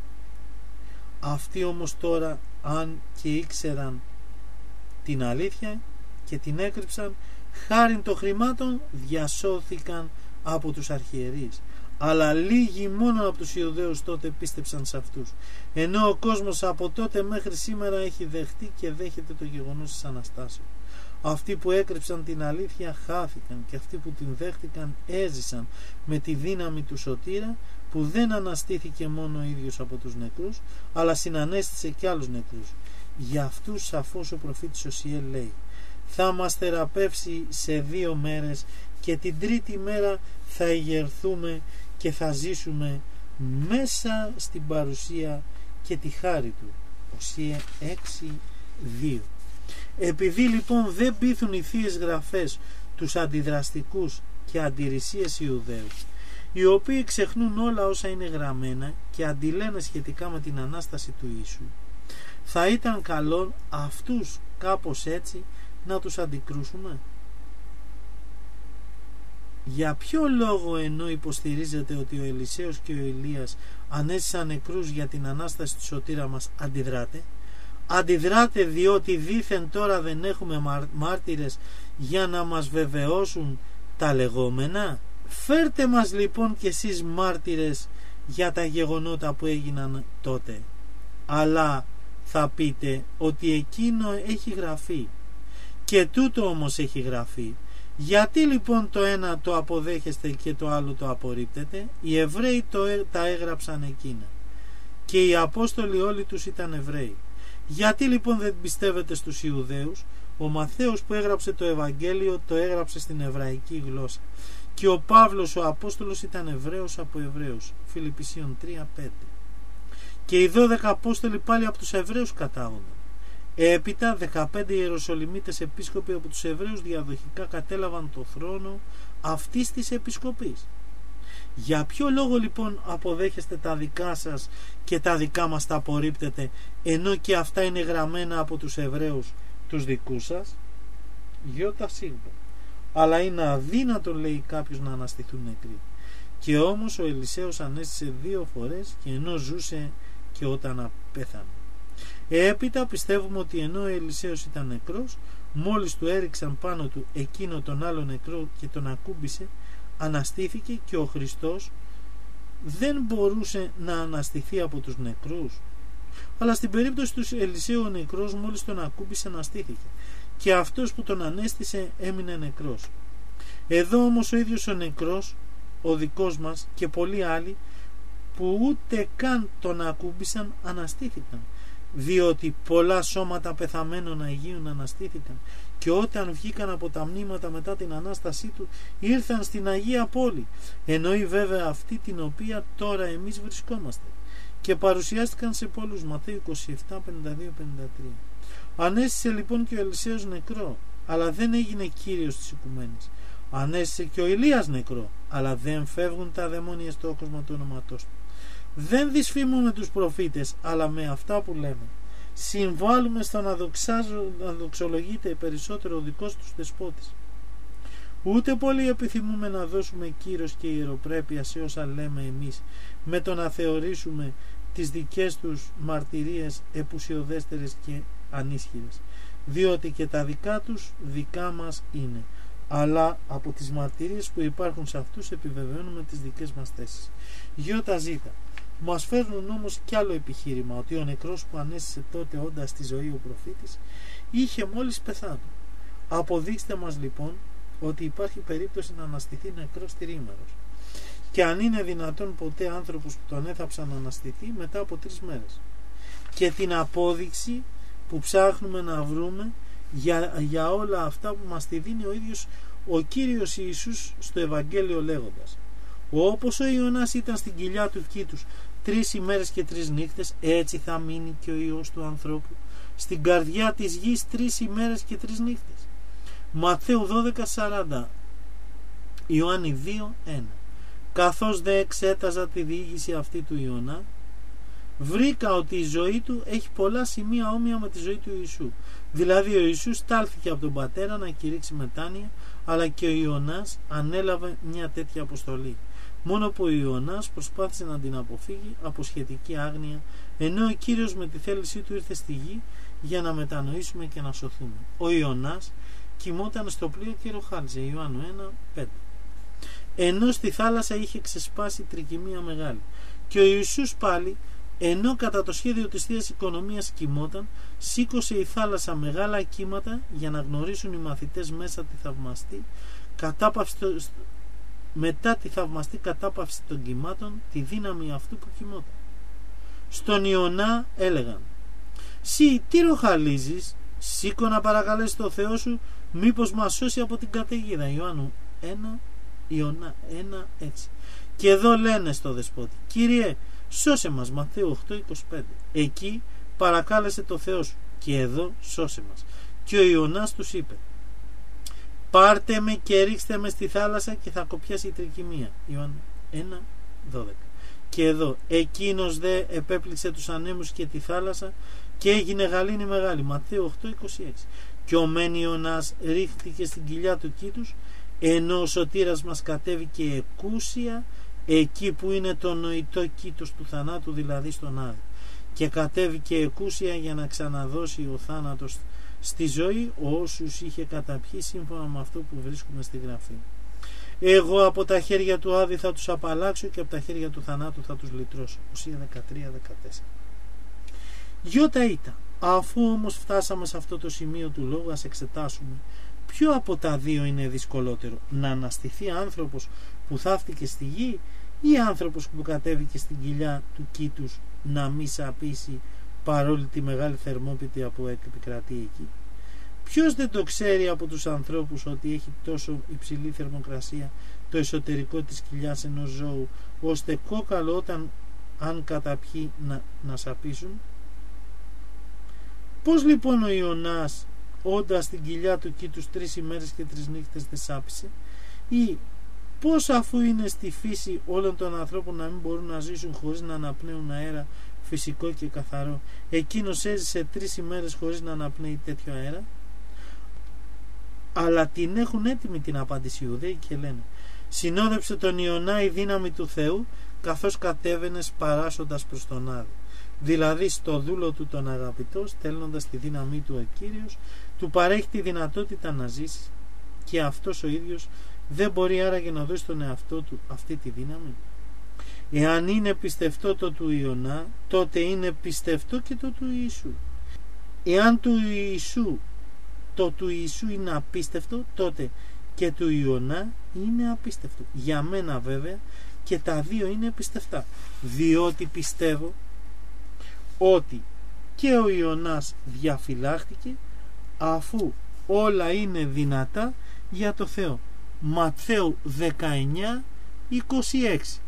Αυτοί όμως τώρα, αν και ήξεραν την αλήθεια και την έκρυψαν, χάριν των χρημάτων διασώθηκαν από τους αρχιερείς. Αλλά λίγοι μόνο από τους Ιουδαίους τότε πίστεψαν σε αυτούς, ενώ ο κόσμος από τότε μέχρι σήμερα έχει δεχτεί και δέχεται το γεγονός της Αναστάσεως. Αυτοί που έκρυψαν την αλήθεια χάθηκαν και αυτοί που την δέχτηκαν έζησαν με τη δύναμη του Σωτήρα, που δεν αναστήθηκε μόνο ο ίδιος από τους νεκρούς, αλλά συνανέστησε και άλλους νεκρούς. Για αυτούς σαφώς ο προφήτης Οσιέλ λέει: θα μας θεραπεύσει σε δύο μέρες και την τρίτη μέρα θα ηγερθούμε και θα ζήσουμε μέσα στην παρουσία και τη χάρη του. Οσιέ έξι δύο. Επειδή λοιπόν δεν πείθουν οι Θείες Γραφές τους αντιδραστικούς και αντιρρησίες Ιουδαίους, οι οποίοι ξεχνούν όλα όσα είναι γραμμένα και αντιλένε σχετικά με την Ανάσταση του Ιησού, θα ήταν καλό αυτούς κάπως έτσι να τους αντικρούσουμε. Για ποιο λόγο, ενώ υποστηρίζεται ότι ο Ελισέος και ο Ηλίας ανέστησαν νεκρούς για την Ανάσταση του Σωτήρα μας, αντιδράτε? Αντιδράτε διότι δήθεν τώρα δεν έχουμε μάρτυρες για να μας βεβαιώσουν τα λεγόμενα? Φέρτε μας λοιπόν κι εσείς μάρτυρες για τα γεγονότα που έγιναν τότε. Αλλά θα πείτε ότι εκείνο έχει γραφεί και τούτο όμως έχει γραφεί. Γιατί λοιπόν το ένα το αποδέχεστε και το άλλο το απορρίπτετε? Οι Εβραίοι το, τα έγραψαν εκείνα και οι Απόστολοι όλοι τους ήταν Εβραίοι. Γιατί λοιπόν δεν πιστεύετε στους Ιουδαίους? Ο Μαθαίος που έγραψε το Ευαγγέλιο το έγραψε στην εβραϊκή γλώσσα και ο Παύλος ο Απόστολος ήταν Εβραίος από Εβραίους. Φιλιππισίων τρία πέντε. Και οι δώδεκα Απόστολοι πάλι από τους Εβραίους κατάγονταν. Έπειτα δεκαπέντε Ιεροσολυμίτες επίσκοποι από τους Εβραίους διαδοχικά κατέλαβαν το θρόνο αυτής της επισκοπής. Για ποιο λόγο λοιπόν αποδέχεστε τα δικά σας και τα δικά μας τα απορρίπτετε, ενώ και αυτά είναι γραμμένα από τους Εβραίους τους δικούς σας? Γιώτα σίγμα. Αλλά είναι αδύνατο, λέει κάποιος, να αναστηθούν νεκροί. Και όμως ο Ελισέος ανέστησε δύο φορές και ενώ ζούσε και όταν πέθανε. Έπειτα πιστεύουμε ότι ενώ ο Ελισέος ήταν νεκρός, μόλις του έριξαν πάνω του εκείνο τον άλλο νεκρό και τον ακούμπησε, αναστήθηκε και ο Χριστός δεν μπορούσε να αναστηθεί από τους νεκρούς. Αλλά στην περίπτωση του Ελισέου ο νεκρός μόλις τον ακούμπησε αναστήθηκε και αυτός που τον ανέστησε έμεινε νεκρός. Εδώ όμως ο ίδιος ο νεκρός, ο δικός μας και πολλοί άλλοι που ούτε καν τον ακούμπησαν αναστήθηκαν, διότι πολλά σώματα πεθαμένων Αγίων αναστήθηκαν και όταν βγήκαν από τα μνήματα μετά την Ανάστασή του ήρθαν στην Αγία Πόλη, εννοεί βέβαια αυτή την οποία τώρα εμείς βρισκόμαστε, και παρουσιάστηκαν σε πολλούς. Ματθαίου είκοσι επτά πενήντα δύο πενήντα τρία. Ανέστησε λοιπόν και ο Ελισέος νεκρό, αλλά δεν έγινε κύριος της οικουμένης. Ανέστησε και ο Ηλίας νεκρό, αλλά δεν φεύγουν τα δαιμόνια στο όκοσμα του όνοματός του. Δεν δυσφημούμε τους προφήτες, αλλά με αυτά που λέμε συμβάλλουμε στο να, να δοξολογείται περισσότερο ο δικός τους δεσπότης. Ούτε πολύ επιθυμούμε να δώσουμε κύρος και ιεροπρέπεια σε όσα λέμε εμείς, με το να θεωρήσουμε τις δικές τους μαρτυρίες επουσιοδέστερες και ανίσχυρες, διότι και τα δικά τους δικά μας είναι. αλλά από τις μαρτυρίες που υπάρχουν σε αυτούς επιβεβαιώνουμε τις δικές μας θέσεις. Γιώτα ζήτα. Μας φέρνουν όμως κι άλλο επιχείρημα, ότι ο νεκρός που ανέστησε τότε όντας στη ζωή ο προφήτης είχε μόλις πεθάνει. Αποδείξτε μας λοιπόν ότι υπάρχει περίπτωση να αναστηθεί νεκρός τρίμερος. Και αν είναι δυνατόν ποτέ άνθρωπος που τον έθαψαν να αναστηθεί μετά από τρεις μέρες. Και την απόδειξη που ψάχνουμε να βρούμε για, για όλα αυτά που μας τη δίνει ο ίδιος ο Κύριος Ιησούς στο Ευαγγέλιο λέγοντας: όπως ο Ιωνάς ήταν στην κοιλιά του κήτους τρεις ημέρες και τρεις νύχτες, έτσι θα μείνει και ο Υιός του ανθρώπου στην καρδιά της γης τρεις ημέρες και τρεις νύχτες. Ματθαίου δώδεκα σαράντα, Ιωάννη δύο ένα. Καθώς δε εξέταζα τη διήγηση αυτή του Ιωνά, βρήκα ότι η ζωή του έχει πολλά σημεία όμοια με τη ζωή του Ιησού. Δηλαδή ο Ιησούς στάλθηκε από τον Πατέρα να κηρύξει μετάνοια, αλλά και ο Ιωνάς ανέλαβε μια τέτοια αποστολή. Μόνο που ο Ιωνάς προσπάθησε να την αποφύγει από σχετική άγνοια, ενώ ο Κύριος με τη θέλησή του ήρθε στη γη για να μετανοήσουμε και να σωθούμε. Ο Ιωνάς κοιμόταν στο πλοίο και ροχάλιζε. Ιωάννου ένα πέντε. Ενώ στη θάλασσα είχε ξεσπάσει τρικυμία μεγάλη. Και ο Ιησούς πάλι, ενώ κατά το σχέδιο της Θείας Οικονομίας κοιμόταν, σήκωσε η θάλασσα μεγάλα κύματα για να γνωρίσουν οι μαθητές μέσα τη θαυμαστή κατάπαυση, μετά τη θαυμαστή κατάπαυση των κυμάτων, τη δύναμη αυτού που κοιμόταν. Στον Ιωνά έλεγαν: «Συ τι ροχαλίζεις, σήκω να παρακαλέσει το Θεό σου, μήπως μας σώσει από την καταιγίδα». Ιωάννου ένα, Ιωνά ένα έξι. Και εδώ λένε στο δεσπότη: «Κύριε, σώσε μας». Ματθαίου οκτώ είκοσι πέντε. Εκεί παρακάλεσε το Θεό σου, και εδώ σώσε μας. Και ο Ιωνάς τους είπε: «Πάρτε με και ρίξτε με στη θάλασσα και θα κοπιάσει η τρικυμία». Ιωάννου ένα δώδεκα. Και εδώ: «Εκείνος δε επέπληξε τους ανέμους και τη θάλασσα και έγινε γαλήνη μεγάλη». Ματθαίου οκτώ είκοσι έξι. Και ο μεν Ιωνάς ρίχτηκε στην κοιλιά του κήτους, ενώ ο σωτήρας μας κατέβηκε εκούσια εκεί που είναι το νοητό κήτος του θανάτου, δηλαδή στον Άδη, και κατέβηκε εκούσια για να ξαναδώσει ο θάνατος στη ζωή όσους είχε καταπιεί, σύμφωνα με αυτό που βρίσκουμε στη Γραφή. «Εγώ από τα χέρια του Άδη θα τους απαλλάξω και από τα χέρια του θανάτου θα τους λυτρώσω». Οσία δεκατρία δεκατέσσερα. Γιώτα ήτα. Αφού όμως φτάσαμε σε αυτό το σημείο του λόγου, ας εξετάσουμε ποιο από τα δύο είναι δυσκολότερο, να αναστηθεί άνθρωπος που θαύτηκε στη γη ή άνθρωπος που κατέβηκε στην κοιλιά του κήτους να μη σαπίσει παρόλη τη μεγάλη θερμότητα που επικρατεί εκεί. Ποιος δεν το ξέρει από τους ανθρώπους ότι έχει τόσο υψηλή θερμοκρασία το εσωτερικό της κοιλιάς ενός ζώου, ώστε κόκαλο όταν αν καταπιεί να, να σαπίσουν? Πώς λοιπόν ο Ιωνάς, όντας στην κοιλιά του κήτους τρεις ημέρες και τρεις νύχτες, δεν σάπισε? Ή πώς, αφού είναι στη φύση όλων των ανθρώπων να μην μπορούν να ζήσουν χωρίς να αναπνέουν αέρα φυσικό και καθαρό, εκείνος έζησε τρεις ημέρες χωρίς να αναπνέει τέτοιο αέρα? Αλλά την έχουν έτοιμη την απάντηση οι Ιουδαίοι και λένε: «Συνόδεψε τον Ιωνά η δύναμη του Θεού καθώς κατέβαινε παράσοντας προς τον Άδη». Δηλαδή στο δούλο του τον αγαπητό, στέλνοντας τη δύναμή του ο Κύριος, του παρέχει τη δυνατότητα να ζήσει, και αυτός ο ίδιος δεν μπορεί άραγε να δώσει στον εαυτό του αυτή τη δύναμη? Εάν είναι πιστευτό το του Ιωνά, τότε είναι πιστευτό και το του Ιησού. Εάν του Ιησού το του Ιησού είναι απίστευτο, τότε και του Ιωνά είναι απίστευτο. Για μένα βέβαια και τα δύο είναι πιστευτά, διότι πιστεύω ότι και ο Ιωνάς διαφυλάχτηκε, αφού όλα είναι δυνατά για το Θεό. Ματθαίου δεκαεννιά είκοσι έξι.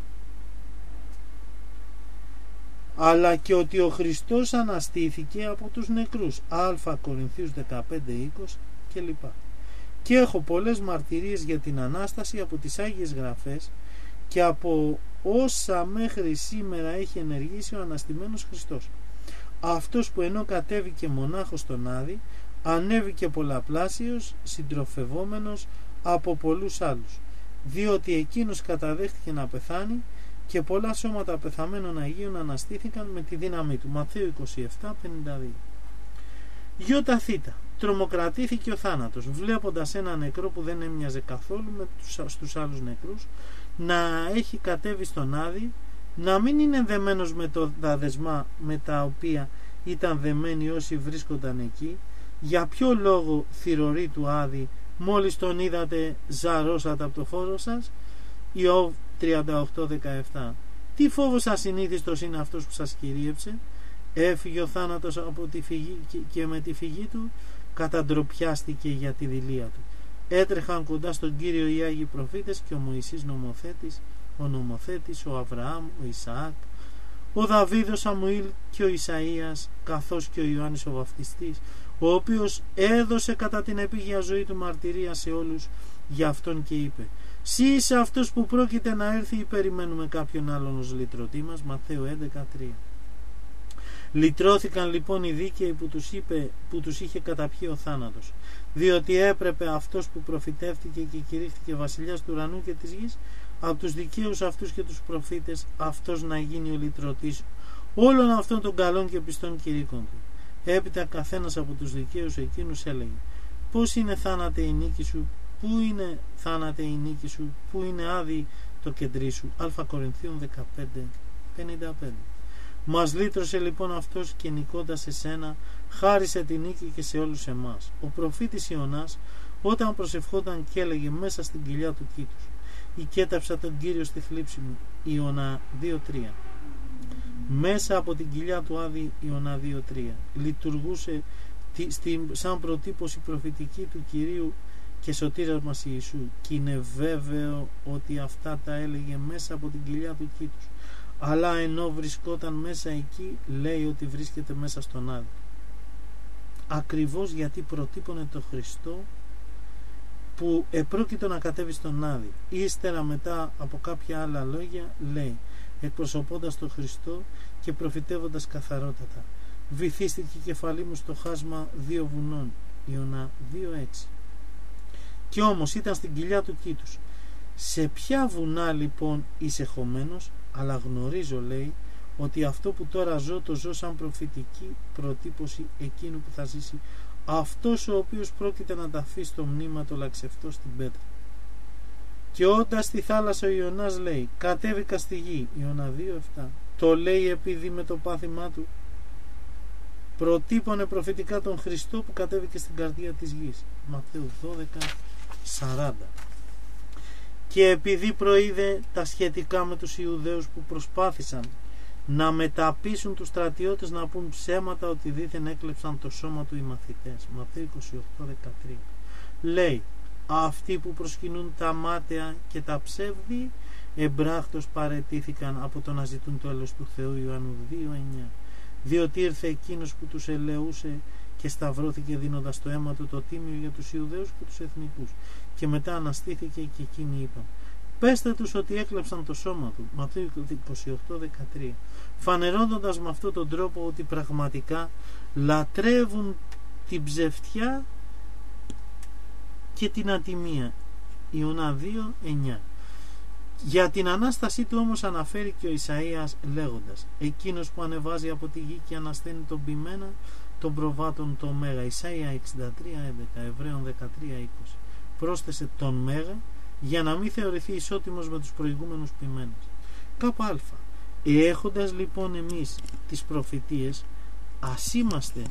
Αλλά και ότι ο Χριστός αναστήθηκε από τους νεκρούς. Α Κορινθίους δεκαπέντε είκοσι κλπ. Και έχω πολλές μαρτυρίες για την Ανάσταση από τις Άγιες Γραφές και από όσα μέχρι σήμερα έχει ενεργήσει ο αναστημένος Χριστός. Αυτός που ενώ κατέβηκε μονάχος στον Άδη, ανέβηκε πολλαπλάσιος, συντροφευόμενος από πολλούς άλλους, διότι εκείνος καταδέχτηκε να πεθάνει και πολλά σώματα πεθαμένων Αγίων αναστήθηκαν με τη δύναμή του. Ματθαίου είκοσι επτά πενήντα δύο. Γιώτα θήτα. τρομοκρατήθηκε ο θάνατος, βλέποντας ένα νεκρό που δεν έμοιαζε καθόλου με τους, στους άλλους νεκρούς, να έχει κατέβει στον Άδη, να μην είναι δεμένος με το, τα δεσμά με τα οποία ήταν δεμένοι όσοι βρίσκονταν εκεί. Για ποιο λόγο, θηροροί του Άδη, μόλις τον είδατε ζαρώσατε από το φόρο σας? Ιώβ τριάντα οκτώ δεκαεπτά. Τι φόβος ασυνήθιστος είναι αυτός που σας κυρίεψε? Έφυγε ο θάνατος από τη φυγή και με τη φυγή του καταντροπιάστηκε για τη δειλία του. Έτρεχαν κοντά στον Κύριο οι Άγιοι προφήτες και ο Μωυσής νομοθέτης, ο νομοθέτης, ο Αβραάμ, ο Ισαάκ, ο Δαβίδ, ο Σαμουήλ και ο Ισαΐας, καθώς και ο Ιωάννης ο Βαφτιστής, ο οποίος έδωσε κατά την επίγεια ζωή του μαρτυρία σε όλους για αυτόν και είπε: «Συ είσαι αυτός που πρόκειται να έρθει ή περιμένουμε κάποιον άλλον ως λυτρωτή μας?» Ματθαίου έντεκα τρία. Λυτρώθηκαν λοιπόν οι δίκαιοι που τους, είπε, που τους είχε καταπιεί ο θάνατος, διότι έπρεπε αυτός που προφητεύτηκε και κηρύχθηκε βασιλιάς του ουρανού και της γης, από τους δικαίους αυτούς και τους προφήτες, αυτός να γίνει ο λυτρωτής όλων αυτών των καλών και πιστών κηρύκων του. Έπειτα καθένας από τους δικαίους εκείνους έλεγε: «Πώς είναι θάνατε η νίκη σου, πού είναι θάνατε η νίκη σου, πού είναι άδει το κεντρί σου?» Α Κορινθίων δεκαπέντε πενήντα πέντε. Μας λύτρωσε λοιπόν αυτός και νικώντας εσένα χάρισε τη νίκη και σε όλους εμάς. Ο προφήτης Ιωνάς, όταν προσευχόταν και έλεγε μέσα στην κοιλιά του κήτους: «Οικέταψα τον Κύριο στη θλίψη μου». Ιωνά δύο τρία. Μέσα από την κοιλιά του Άδη, Ιωνά δύο τρία, λειτουργούσε τη, στη, σαν προτύπωση προφητική του Κυρίου και σωτήρας μας Ιησού, και είναι βέβαιο ότι αυτά τα έλεγε μέσα από την κοιλιά του κήτους, αλλά ενώ βρισκόταν μέσα εκεί, λέει ότι βρίσκεται μέσα στον Άδη, ακριβώς γιατί προτύπωνε το Χριστό που επρόκειτο να κατέβει στον Άδη. Ύστερα μετά από κάποια άλλα λόγια λέει, εκπροσωπώντας τον Χριστό και προφητεύοντας καθαρότατα: «Βυθίστηκε η κεφαλή μου στο χάσμα δύο βουνών». Ιωνά δύο έξι. Και όμως ήταν στην κοιλιά του κήτους. Σε ποια βουνά λοιπόν είσαι χωμένος? Αλλά γνωρίζω, λέει, ότι αυτό που τώρα ζω το ζω σαν προφητική προτύπωση εκείνου που θα ζήσει, αυτός ο οποίος πρόκειται να ταφεί στο μνήμα το λαξευτό στην πέτρα. Και όντας στη θάλασσα ο Ιωνάς, λέει, κατέβηκα στη γη. Ιωνά δύο επτά. Το λέει επειδή με το πάθημά του προτύπωνε προφητικά τον Χριστό που κατέβηκε στην καρδία της γης. Ματθαίου δώδεκα σαράντα. Και επειδή προείδε τα σχετικά με τους Ιουδαίους που προσπάθησαν να μεταπείσουν τους στρατιώτες να πούν ψέματα ότι δήθεν έκλεψαν το σώμα του οι μαθητές. Ματθαίου είκοσι οκτώ δεκατρία. Λέει, αυτοί που προσκυνούν τα μάταια και τα ψεύδη εμπράκτος παραιτήθηκαν από το να ζητούν το έλεος του Θεού. Ιωάννου δύο εννιά. Διότι ήρθε εκείνος που τους ελεούσε και σταυρώθηκε δίνοντας το αίμα του το τίμιο για τους Ιουδαίους και τους εθνικούς, και μετά αναστήθηκε και εκείνοι είπαν: «Πέστε τους ότι έκλεψαν το σώμα του». Ματθαίου είκοσι οκτώ δεκατρία. Φανερώνοντας με αυτόν τον τρόπο ότι πραγματικά λατρεύουν την ψευτιά και την ατιμία. Ιωνά δύο εννιά. Για την Ανάστασή του όμως αναφέρει και ο Ισαΐας λέγοντας: «Εκείνος που ανεβάζει από τη γη και ανασταίνει τον ποιμένα των προβάτων το Μέγα». Ισαΐα εξήντα τρία έντεκα, Εβραίων δεκατρία είκοσι. Πρόσθεσε τον Μέγα για να μην θεωρηθεί ισότιμος με τους προηγούμενους ποιμένες. Κάπου α. Έχοντας λοιπόν εμείς τις προφητείες, ας είμαστε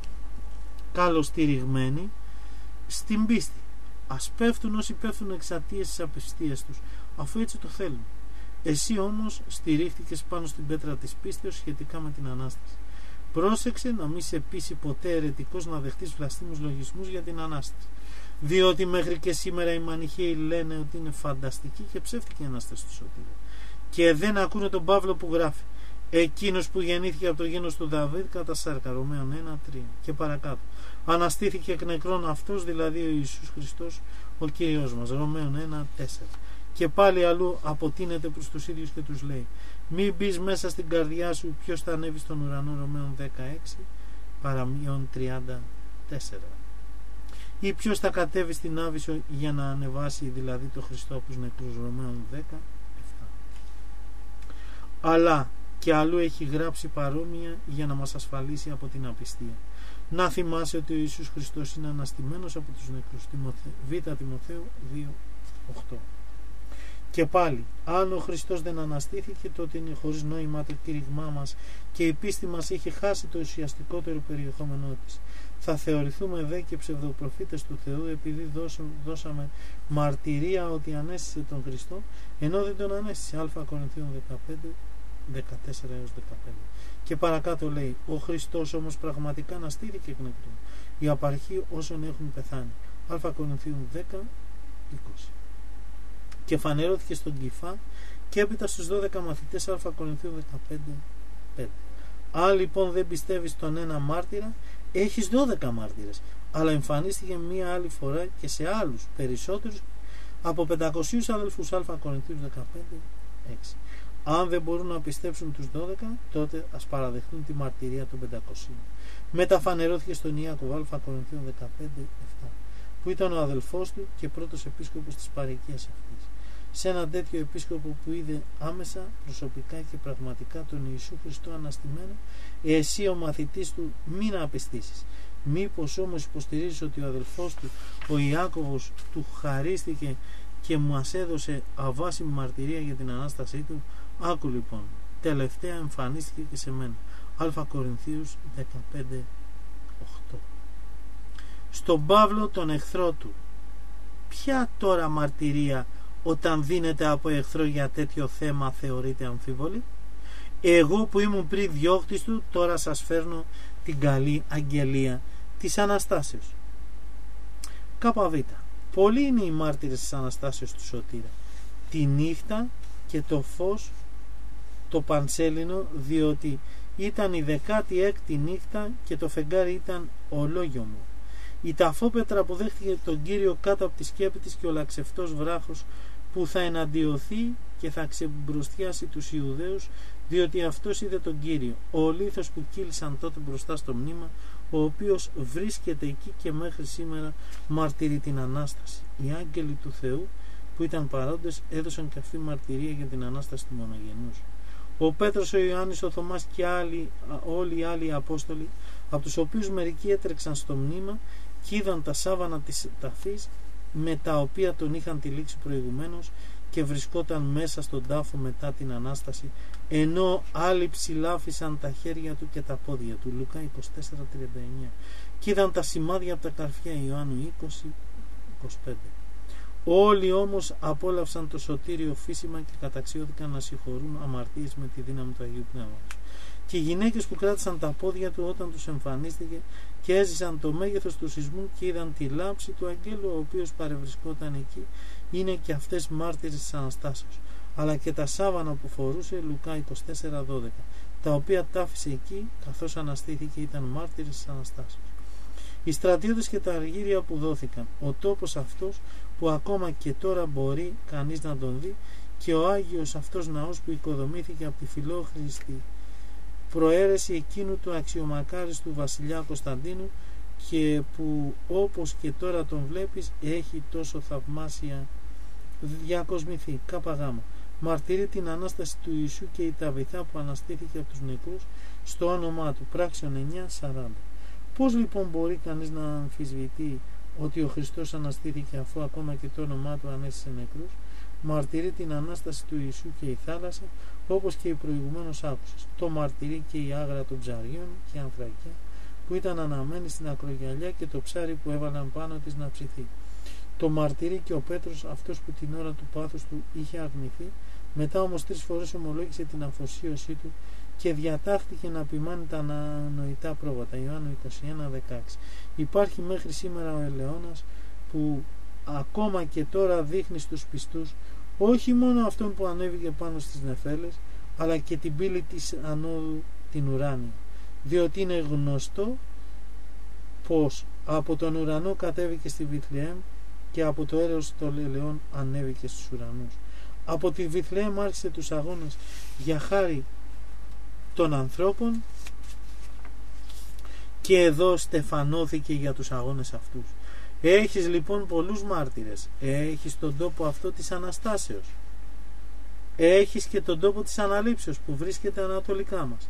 καλοστηριγμένοι στην πίστη. Ας πέφτουν όσοι πέφτουν εξαιτίας της απιστίας τους, αφού έτσι το θέλουν. Εσύ όμως στηρίχθηκες πάνω στην πέτρα της πίστεως σχετικά με την Ανάσταση. Πρόσεξε να μην σε πείσει ποτέ αιρετικός να δεχτείς βλαστήμους λογισμούς για την Ανάσταση. Διότι μέχρι και σήμερα οι μανιχαίοι λένε ότι είναι φανταστική και ψεύτικη η Ανάσταση του Σωτήρου. Και δεν ακούνε τον Παύλο που γράφει: «Εκείνος που γεννήθηκε από το γένος του Δαβίδ κατά σάρκα». Ρωμαίων ένα τρία. Και παρακάτω: «Αναστήθηκε εκ νεκρών αυτός, δηλαδή ο Ιησούς Χριστός ο Κύριος μας». Ρωμαίων ένα τέσσερα. Και πάλι αλλού αποτείνεται προς τους ίδιους και τους λέει: «Μην μπεις μέσα στην καρδιά σου ποιος θα ανέβει στον ουρανό». Ρωμαίων δεκαέξι παραμείων τριάντα τέσσερα. Ή ποιος θα κατέβει στην Άβυσσο για να ανεβάσει δηλαδή το Χριστό από τους νεκρούς. Ρωμαίων δέκα επτά. Αλλά και αλλού έχει γράψει παρόμοια για να μας ασφαλίσει από την απιστία. να θυμάσαι ότι ο Ιησούς Χριστός είναι αναστημένος από τους νεκρούς. Β Τιμοθέου δύο οκτώ. Και πάλι, αν ο Χριστός δεν αναστήθηκε, τότε είναι χωρίς νόημα το κήρυγμά μας και η πίστη μας είχε χάσει το ουσιαστικότερο περιεχόμενό της. Θα θεωρηθούμε δε και ψευδοπροφήτες του Θεού επειδή δώσαμε μαρτυρία ότι ανέστησε τον Χριστό, ενώ δεν τον ανέστησε. Α Κορινθίων δεκαπέντε, δεκατέσσερα έως δεκαπέντε. Και παρακάτω λέει, ο Χριστός όμως πραγματικά αναστήθηκε εκ νεκρών, η απαρχή όσων έχουν πεθάνει. Α Κορινθίων δέκα, είκοσι. Και φανερώθηκε στον Κηφά και έπειτα στους δώδεκα μαθητές. Α Κορινθίων δεκαπέντε, πέντε. Αν λοιπόν δεν πιστεύεις τον ένα μάρτυρα, έχεις δώδεκα μάρτυρες, αλλά εμφανίστηκε μία άλλη φορά και σε άλλους περισσότερους από πεντακόσιους αδελφούς. Α Κορινθίους δεκαπέντε, έξι. Αν δεν μπορούν να πιστέψουν τους δώδεκα, τότε ας παραδεχτούν τη μαρτυρία των πεντακοσίων. Μετά φανερώθηκε στον Ιάκωβ. Α Κορινθίων δεκαπέντε, επτά, που ήταν ο αδελφός του και πρώτος επίσκοπος της παροικίας αυτής. Σε έναν τέτοιο επίσκοπο που είδε άμεσα, προσωπικά και πραγματικά τον Ιησού Χριστό αναστημένο, εσύ ο μαθητής του μην απιστήσεις. Μήπως όμως υποστηρίζεις ότι ο αδελφός του, ο Ιάκωβος, του χαρίστηκε και μας έδωσε αβάσιμη μαρτυρία για την Ανάστασή του? Άκου λοιπόν, τελευταία εμφανίστηκε και σε μένα. Α Κορινθίους δεκαπέντε, οκτώ. Στον Παύλο τον εχθρό του, ποια τώρα μαρτυρία όταν δίνεται από εχθρό για τέτοιο θέμα θεωρείται αμφίβολη? Εγώ που ήμουν πριν διώχτης του, τώρα σας φέρνω την καλή αγγελία της Αναστάσεως. Κ.Β. Πολλοί είναι οι μάρτυρες της Αναστάσεως του Σωτήρα. Τη νύχτα και το φως το πανσέλινο, διότι ήταν η δεκάτη έκτη νύχτα και το φεγγάρι ήταν ολόγιομο. Η ταφόπετρα που δέχτηκε τον Κύριο κάτω από τη σκέπη της και ο λαξευτός βράχος που θα εναντιωθεί και θα ξεμπροστιάσει τους Ιουδαίους, διότι αυτός είδε τον Κύριο. Ο λίθος που κύλησαν τότε μπροστά στο μνήμα, ο οποίος βρίσκεται εκεί και μέχρι σήμερα μαρτυρεί την Ανάσταση. Οι άγγελοι του Θεού που ήταν παρόντες έδωσαν και αυτή μαρτυρία για την Ανάσταση του μονογενούς. Ο Πέτρος, ο Ιωάννης, ο Θωμάς και άλλοι, όλοι οι άλλοι Απόστολοι, από τους οποίους μερικοί έτρεξαν στο μνήμα και είδαν τα σάβανα της ταφής με τα οποία τον είχαν τυλίξει προηγουμένως και βρισκόταν μέσα στον τάφο μετά την Ανάσταση, ενώ άλλοι ψηλάφισαν τα χέρια του και τα πόδια του. Λουκά είκοσι τέσσερα τριάντα εννέα. Και είδαν τα σημάδια από τα καρφιά. Ιωάννου είκοσι είκοσι πέντε. Όλοι όμως απόλαυσαν το σωτήριο φύσιμα και καταξιώθηκαν να συγχωρούν αμαρτίες με τη δύναμη του Αγίου Πνεύματος. Και οι γυναίκες που κράτησαν τα πόδια του όταν τους εμφανίστηκε και έζησαν το μέγεθος του σεισμού και είδαν τη λάμψη του αγγέλου ο οποίος παρευρισκόταν εκεί, είναι και αυτές μάρτυρες της Αναστάσεως. Αλλά και τα σάβανα που φορούσε, Λουκά είκοσι τέσσερα δώδεκα, τα οποία τάφησε εκεί καθώς αναστήθηκε, ήταν μάρτυρες της Αναστάσεως. Οι στρατιώτες και τα αργύρια που δόθηκαν, ο τόπος αυτός που ακόμα και τώρα μπορεί κανείς να τον δει, και ο Άγιος αυτός ναός που οικοδομήθηκε από τη φιλόχρηστη προαίρεση εκείνου του αξιομακάριστου βασιλιά Κωνσταντίνου και που όπως και τώρα τον βλέπεις έχει τόσο θαυμάσια διακοσμηθεί. ΚΓ. Μαρτυρεί την Ανάσταση του Ιησού και η Ταβιθά που αναστήθηκε από τους νεκρούς στο όνομά του. Πράξεων εννιά σαράντα. Πώς λοιπόν μπορεί κανείς να αμφισβητεί ότι ο Χριστός αναστήθηκε αφού ακόμα και το όνομά του ανέστησε νεκρούς? Μαρτυρεί την Ανάσταση του Ιησού και η θάλασσα, όπως και οι προηγουμένως άκουσες. Το μαρτυρεί και η άγρα των ψαριών και η ανθρακιά που ήταν αναμένη στην ακρογιαλιά και το ψάρι που έβαλαν πάνω της να ψηθεί. Το μαρτυρεί και ο Πέτρος, αυτός που την ώρα του πάθους του είχε αρνηθεί, μετά όμως τρεις φορές ομολόγησε την αφοσίωσή του και διατάχθηκε να ποιμάνει τα ανοητά πρόβατα. Ιωάννου είκοσι ένα δεκαέξι. Υπάρχει μέχρι σήμερα ο ελαιώνας που ακόμα και τώρα δείχνει στους πιστούς όχι μόνο αυτόν που ανέβηκε πάνω στις νεφέλες, αλλά και την πύλη της ανόδου την ουράνια, διότι είναι γνωστό πως από τον ουρανό κατέβηκε στη Βιθλεέμ και από το έρεος των ελαιών ανέβηκε στους ουρανούς. Από τη Βιθλεέμ άρχισε τους αγώνες για χάρη των ανθρώπων και εδώ στεφανώθηκε για τους αγώνες αυτούς. Έχεις λοιπόν πολλούς μάρτυρες. Έχεις τον τόπο αυτό της Αναστάσεως. Έχεις και τον τόπο της Αναλήψεως που βρίσκεται ανατολικά μας.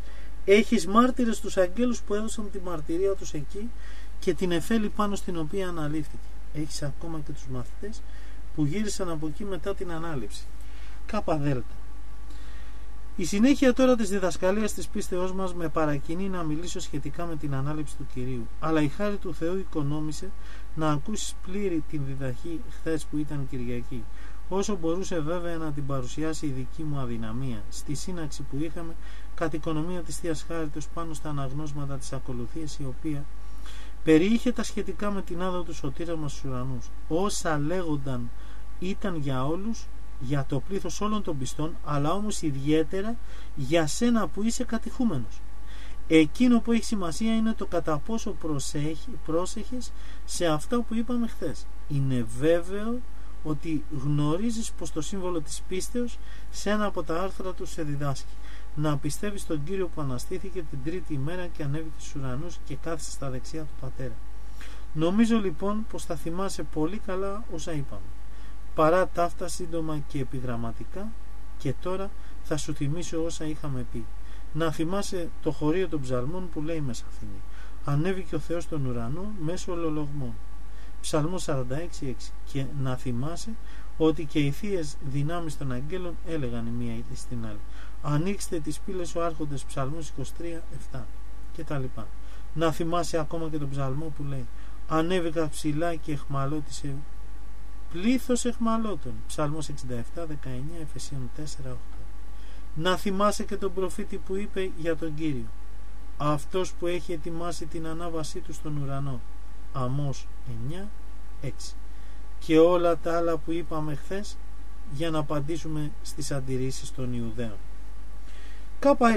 Έχεις μάρτυρες τους αγγέλους που έδωσαν τη μαρτυρία τους εκεί και την εφέλη πάνω στην οποία αναλήφθηκε. Έχεις ακόμα και τους μαθητές που γύρισαν από εκεί μετά την ανάληψη. Κάπα δέλτα. Η συνέχεια τώρα της διδασκαλίας της πίστεώς μας με παρακινεί να μιλήσω σχετικά με την ανάληψη του Κυρίου, αλλά η χάρη του Θεού οικονόμησε να ακούσεις πλήρη την διδαχή χθες που ήταν Κυριακή, όσο μπορούσε βέβαια να την παρουσιάσει η δική μου αδυναμία στη σύναξη που είχαμε κατ' οικονομία της Θείας Χάριτος πάνω στα αναγνώσματα της ακολουθίας, η οποία περιείχε τα σχετικά με την άδο του σωτήρα μας στους ουρανούς. Όσα λέγονταν ήταν για όλους, για το πλήθος όλων των πιστών, αλλά όμως ιδιαίτερα για σένα που είσαι κατηχούμενος. Εκείνο που έχει σημασία είναι το κατά πόσο προσέχει, πρόσεχες σε αυτά που είπαμε χθες. Είναι βέβαιο ότι γνωρίζεις πως το σύμβολο της πίστεως σε ένα από τα άρθρα του σε διδάσκει να πιστεύεις στον Κύριο που αναστήθηκε την τρίτη ημέρα και ανέβηκε στους ουρανούς και κάθισε στα δεξιά του Πατέρα. Νομίζω λοιπόν πως θα θυμάσαι πολύ καλά όσα είπαμε, παρά ταύτα σύντομα και επιγραμματικά, και τώρα θα σου θυμίσω όσα είχαμε πει. Να θυμάσαι το χωρίο των ψαλμών που λέει με σαφήνεια: ανέβηκε ο Θεός στον ουρανό μέσω ολολογμών. Ψαλμός σαράντα έξι έξι. Και να θυμάσαι ότι και οι θείες δυνάμεις των αγγέλων έλεγαν η μία στην άλλη: ανοίξτε τις πύλες ο άρχοντες. Ψαλμός είκοσι τρία επτά και τα λοιπά. Να θυμάσαι ακόμα και τον ψαλμό που λέει: ανέβηκα ψηλά και εχμαλώτησε πλήθος εχμαλώτων. Ψαλμός εξήντα επτά δεκαεννιά, Εφεσίων τέσσερα οκτώ. Να θυμάσαι και τον προφήτη που είπε για τον Κύριο: αυτός που έχει ετοιμάσει την ανάβασή του στον ουρανό. Αμώς εννιά έξι. Και όλα τα άλλα που είπαμε χθες για να απαντήσουμε στις αντιρρήσεις των Ιουδαίων. ΚΕ.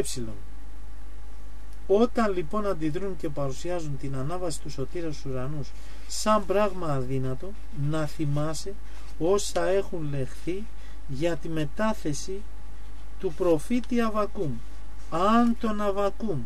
Όταν λοιπόν αντιδρούν και παρουσιάζουν την ανάβαση του σωτήρα στους ουρανούς σαν πράγμα αδύνατο, να θυμάσαι όσα έχουν λεχθεί για τη μετάθεση του προφήτη Αββακούμ. Αν τον Αββακούμ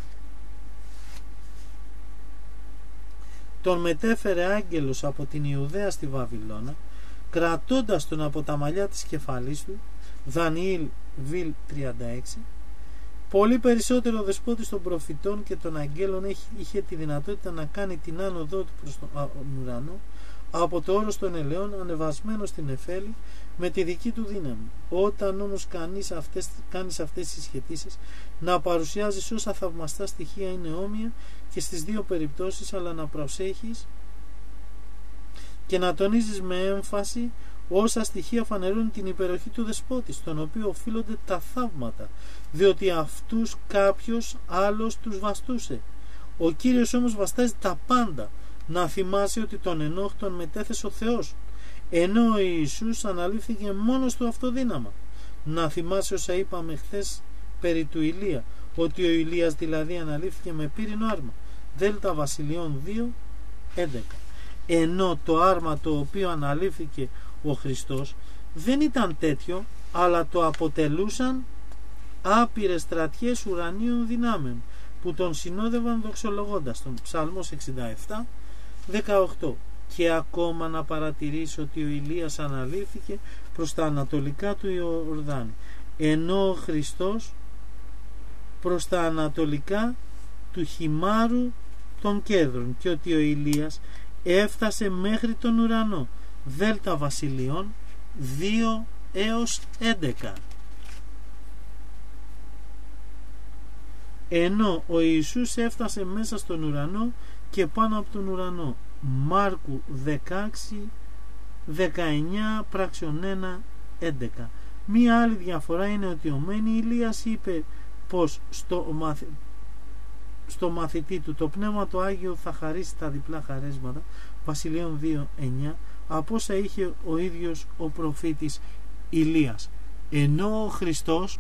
τον μετέφερε άγγελος από την Ιουδαία στη Βαβυλώνα, κρατώντας τον από τα μαλλιά της κεφαλής του, Δανιήλ Β τριάντα έξι, πολύ περισσότερο ο δεσπότης των προφητών και των αγγέλων είχε τη δυνατότητα να κάνει την άνοδό του προς τον ουρανό από το όρος των ελαιών, ανεβασμένο στην εφέλη με τη δική του δύναμη. Όταν όμως κάνεις αυτές, κάνεις αυτές τις συσχετήσεις, να παρουσιάζεις όσα θαυμαστά στοιχεία είναι όμοια και στις δύο περιπτώσεις, αλλά να προσέχεις και να τονίζεις με έμφαση όσα στοιχεία φανερώνουν την υπεροχή του δεσπότη, στον οποίο οφείλονται τα θαύματα, διότι αυτούς κάποιος άλλος τους βαστούσε. Ο Κύριος όμως βαστάζει τα πάντα. Να θυμάσαι ότι τον Ενόχ τον μετέθεσε ο Θεός, ενώ ο Ιησούς αναλήφθηκε μόνος του αυτοδύναμα. Να θυμάσαι όσα είπαμε χθες περί του Ηλία, ότι ο Ηλίας δηλαδή αναλήφθηκε με πύρινο άρμα. Δέλτα Βασιλειών δύο έντεκα. Ενώ το άρμα το οποίο αναλήφθηκε ο Χριστός δεν ήταν τέτοιο, αλλά το αποτελούσαν άπειρες στρατιές ουρανίων δυνάμεων που τον συνόδευαν δοξολογώντας τον. Ψαλμός εξήντα επτά δεκαοκτώ. Και ακόμα να παρατηρήσω ότι ο Ηλίας αναλήφθηκε προς τα ανατολικά του Ιορδάνη, ενώ ο Χριστός προς τα ανατολικά του χυμάρου των κέδρων, και ότι ο Ηλίας έφτασε μέχρι τον ουρανό. Δέλτα Βασιλειών δύο έως έντεκα. Ενώ ο Ιησούς έφτασε μέσα στον ουρανό και πάνω από τον ουρανό. Μάρκου δεκαέξι δεκαεννιά, Πράξεων ένα έντεκα. Μία άλλη διαφορά είναι ότι ο Μένη Ηλίας είπε πως στο, μαθ... στο μαθητή του το Πνεύμα το Άγιο θα χαρίσει τα διπλά χαρέσματα, Βασιλείων δύο εννιά, από όσα είχε ο ίδιος ο προφήτης Ηλίας. Ενώ ο Χριστός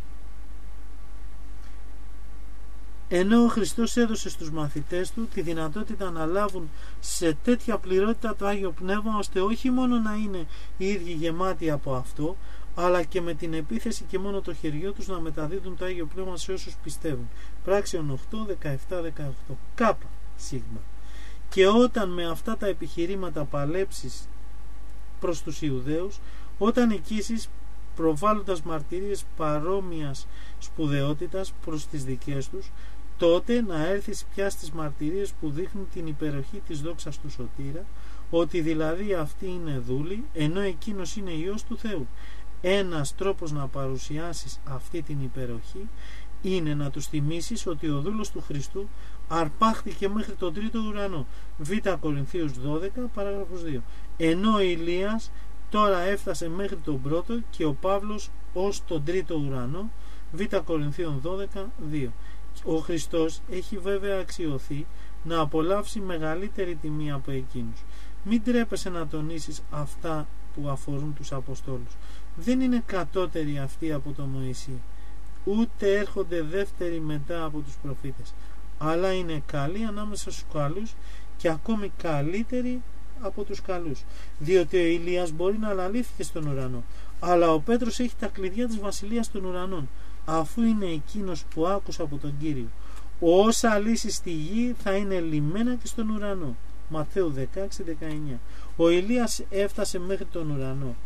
ενώ ο Χριστός έδωσε στους μαθητές του τη δυνατότητα να λάβουν σε τέτοια πληρότητα το Άγιο Πνεύμα, ώστε όχι μόνο να είναι οι ίδιοι γεμάτοι από αυτό, αλλά και με την επίθεση και μόνο το χεριό τους να μεταδίδουν το Άγιο Πνεύμα σε όσους πιστεύουν. Πράξεων οκτώ δεκαεπτά δεκαοκτώ. Κάπα σίγμα. Και όταν με αυτά τα επιχειρήματα παλέψεις προς τους Ιουδαίους, όταν νικήσεις, προβάλλοντας μαρτυρίες παρόμοιας σπουδαιότητας προς τις δικές τους, τότε να έρθεις πια στις μαρτυρίες που δείχνουν την υπεροχή της δόξας του σωτήρα, ότι δηλαδή αυτοί είναι δούλοι, ενώ εκείνος είναι Υιός του Θεού. Ένας τρόπος να παρουσιάσεις αυτή την υπεροχή είναι να τους θυμίσεις ότι ο δούλος του Χριστού αρπάχτηκε μέχρι τον τρίτο ουρανό. Β Κορινθίους δώδεκα παράγραφος δύο. Ενώ ο Ηλίας τώρα έφτασε μέχρι τον πρώτο και ο Παύλος ως τον τρίτο ουρανό. Β Κορινθίων δώδεκα δύο. Ο Χριστός έχει βέβαια αξιωθεί να απολαύσει μεγαλύτερη τιμή από εκείνους. Μην τρέπεσαι να τονίσεις αυτά που αφορούν τους Αποστόλους. Δεν είναι κατώτεροι αυτοί από τον Μωυσή, ούτε έρχονται δεύτεροι μετά από τους προφήτες, αλλά είναι καλοί ανάμεσα στους καλούς και ακόμη καλύτεροι από τους καλούς, διότι ο Ηλίας μπορεί να αναλύθηκε στον ουρανό, αλλά ο Πέτρος έχει τα κλειδιά της βασιλείας των ουρανών, αφού είναι εκείνος που άκουσε από τον Κύριο. Όσα λύσει στη γη θα είναι λυμμένα και στον ουρανό. Ματθαίου δεκαέξι δεκαεννιά. Ο Ηλίας έφτασε μέχρι τον ουρανό.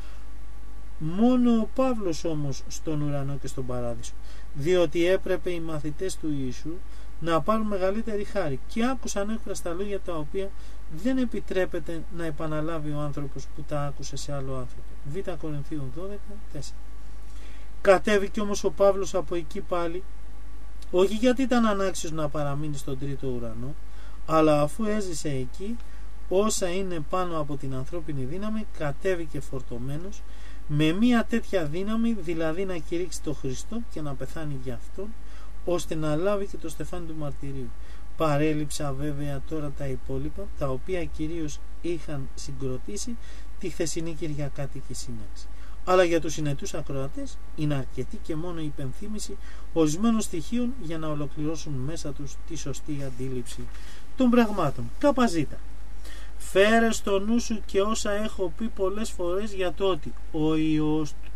Μόνο ο Παύλος όμως στον ουρανό και στον παράδεισο, διότι έπρεπε οι μαθητές του Ιησού να πάρουν μεγαλύτερη χάρη και άκουσαν έκφραστα λόγια τα οποία δεν επιτρέπεται να επαναλάβει ο άνθρωπος που τα άκουσε σε άλλο άνθρωπο. Β Κορινθίων δώδεκα τέσσερα. Κατέβηκε όμως ο Παύλος από εκεί πάλι, όχι γιατί ήταν ανάξιος να παραμείνει στον τρίτο ουρανό, αλλά αφού έζησε εκεί όσα είναι πάνω από την ανθρώπινη δύναμη, κατέβηκε φορτωμένος με μια τέτοια δύναμη, δηλαδή να κηρύξει τον Χριστό και να πεθάνει για αυτόν, ώστε να λάβει και το στεφάνι του μαρτυρίου. Παρέλειψα βέβαια τώρα τα υπόλοιπα, τα οποία κυρίως είχαν συγκροτήσει τη χθεσινή κυριακάτικη συνέντευξη. Αλλά για τους συνετούς ακροατές είναι αρκετή και μόνο η υπενθύμηση ορισμένων στοιχείων για να ολοκληρώσουν μέσα τους τη σωστή αντίληψη των πραγμάτων. Καπαζίτα. Φέρε στο νου σου και όσα έχω πει πολλές φορές για το ότι ο Υιός του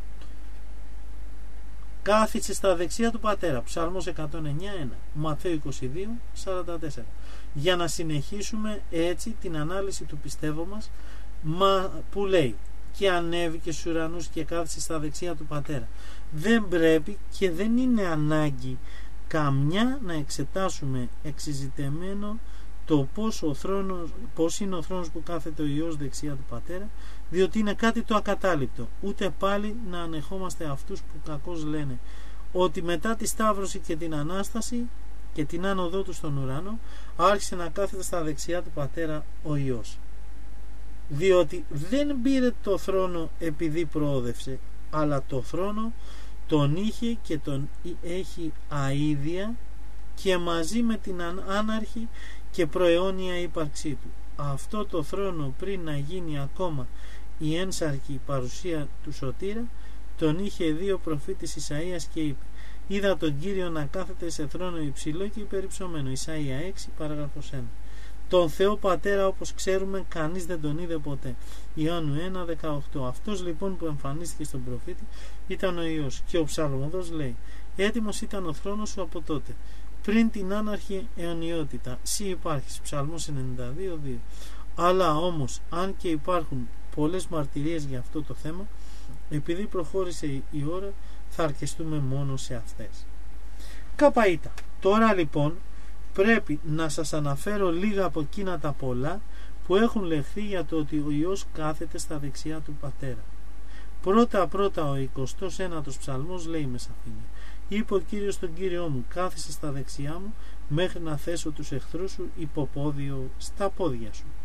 κάθισε στα δεξιά του Πατέρα. Ψάλμος εκατόν εννιά ένα. Ματθαίου είκοσι δύο σαράντα τέσσερα. Για να συνεχίσουμε έτσι την ανάλυση του πιστεύω μας, μα, που λέει και ανέβηκε στους ουρανούς και κάθισε στα δεξιά του Πατέρα. Δεν πρέπει και δεν είναι ανάγκη καμιά να εξετάσουμε εξειζητεμένο το πώς, ο θρόνος, πώς είναι ο θρόνος που κάθεται ο Υιός δεξιά του Πατέρα, διότι είναι κάτι το ακατάληπτο. Ούτε πάλι να ανεχόμαστε αυτούς που κακώς λένε ότι μετά τη Σταύρωση και την Ανάσταση και την άνοδό του στον ουρανό άρχισε να κάθεται στα δεξιά του Πατέρα ο Υιός, διότι δεν πήρε το θρόνο επειδή προόδευσε, αλλά το θρόνο τον είχε και τον έχει αίδια και μαζί με την άναρχη και προαιώνια ύπαρξή του. Αυτό το θρόνο, πριν να γίνει ακόμα η ένσαρκη παρουσία του Σωτήρα, τον είχε δει ο προφήτης Ισαΐας και είπε: είδα τον Κύριο να κάθεται σε θρόνο υψηλό και υπερυψωμένο. Ισαΐα έξι παράγραφος ένα. Τον Θεό Πατέρα, όπως ξέρουμε, κανείς δεν τον είδε ποτέ. Ιωάννου ένα δεκαοκτώ. Αυτός λοιπόν που εμφανίστηκε στον προφήτη ήταν ο Υιός, και ο ψαλμοδός λέει: έτοιμος ήταν ο θρόνος σου από τότε, πριν την άναρχη αιωνιότητα. Συ υπάρχεις. Ψαλμός ενενήντα δύο δύο. Αλλά όμως, αν και υπάρχουν πολλές μαρτυρίες για αυτό το θέμα, επειδή προχώρησε η ώρα, θα αρκεστούμε μόνο σε αυτές. Καπαΐτα. Τώρα λοιπόν πρέπει να σας αναφέρω λίγα από εκείνα τα πολλά που έχουν λεχθεί για το ότι ο Υιός κάθεται στα δεξιά του Πατέρα. Πρώτα πρώτα ο εικοστός ένατος ψαλμός λέει με σαφήνεια: είπε ο Κύριος τον Κύριό μου, κάθισε στα δεξιά μου μέχρι να θέσω τους εχθρούς σου υποπόδιο στα πόδια σου.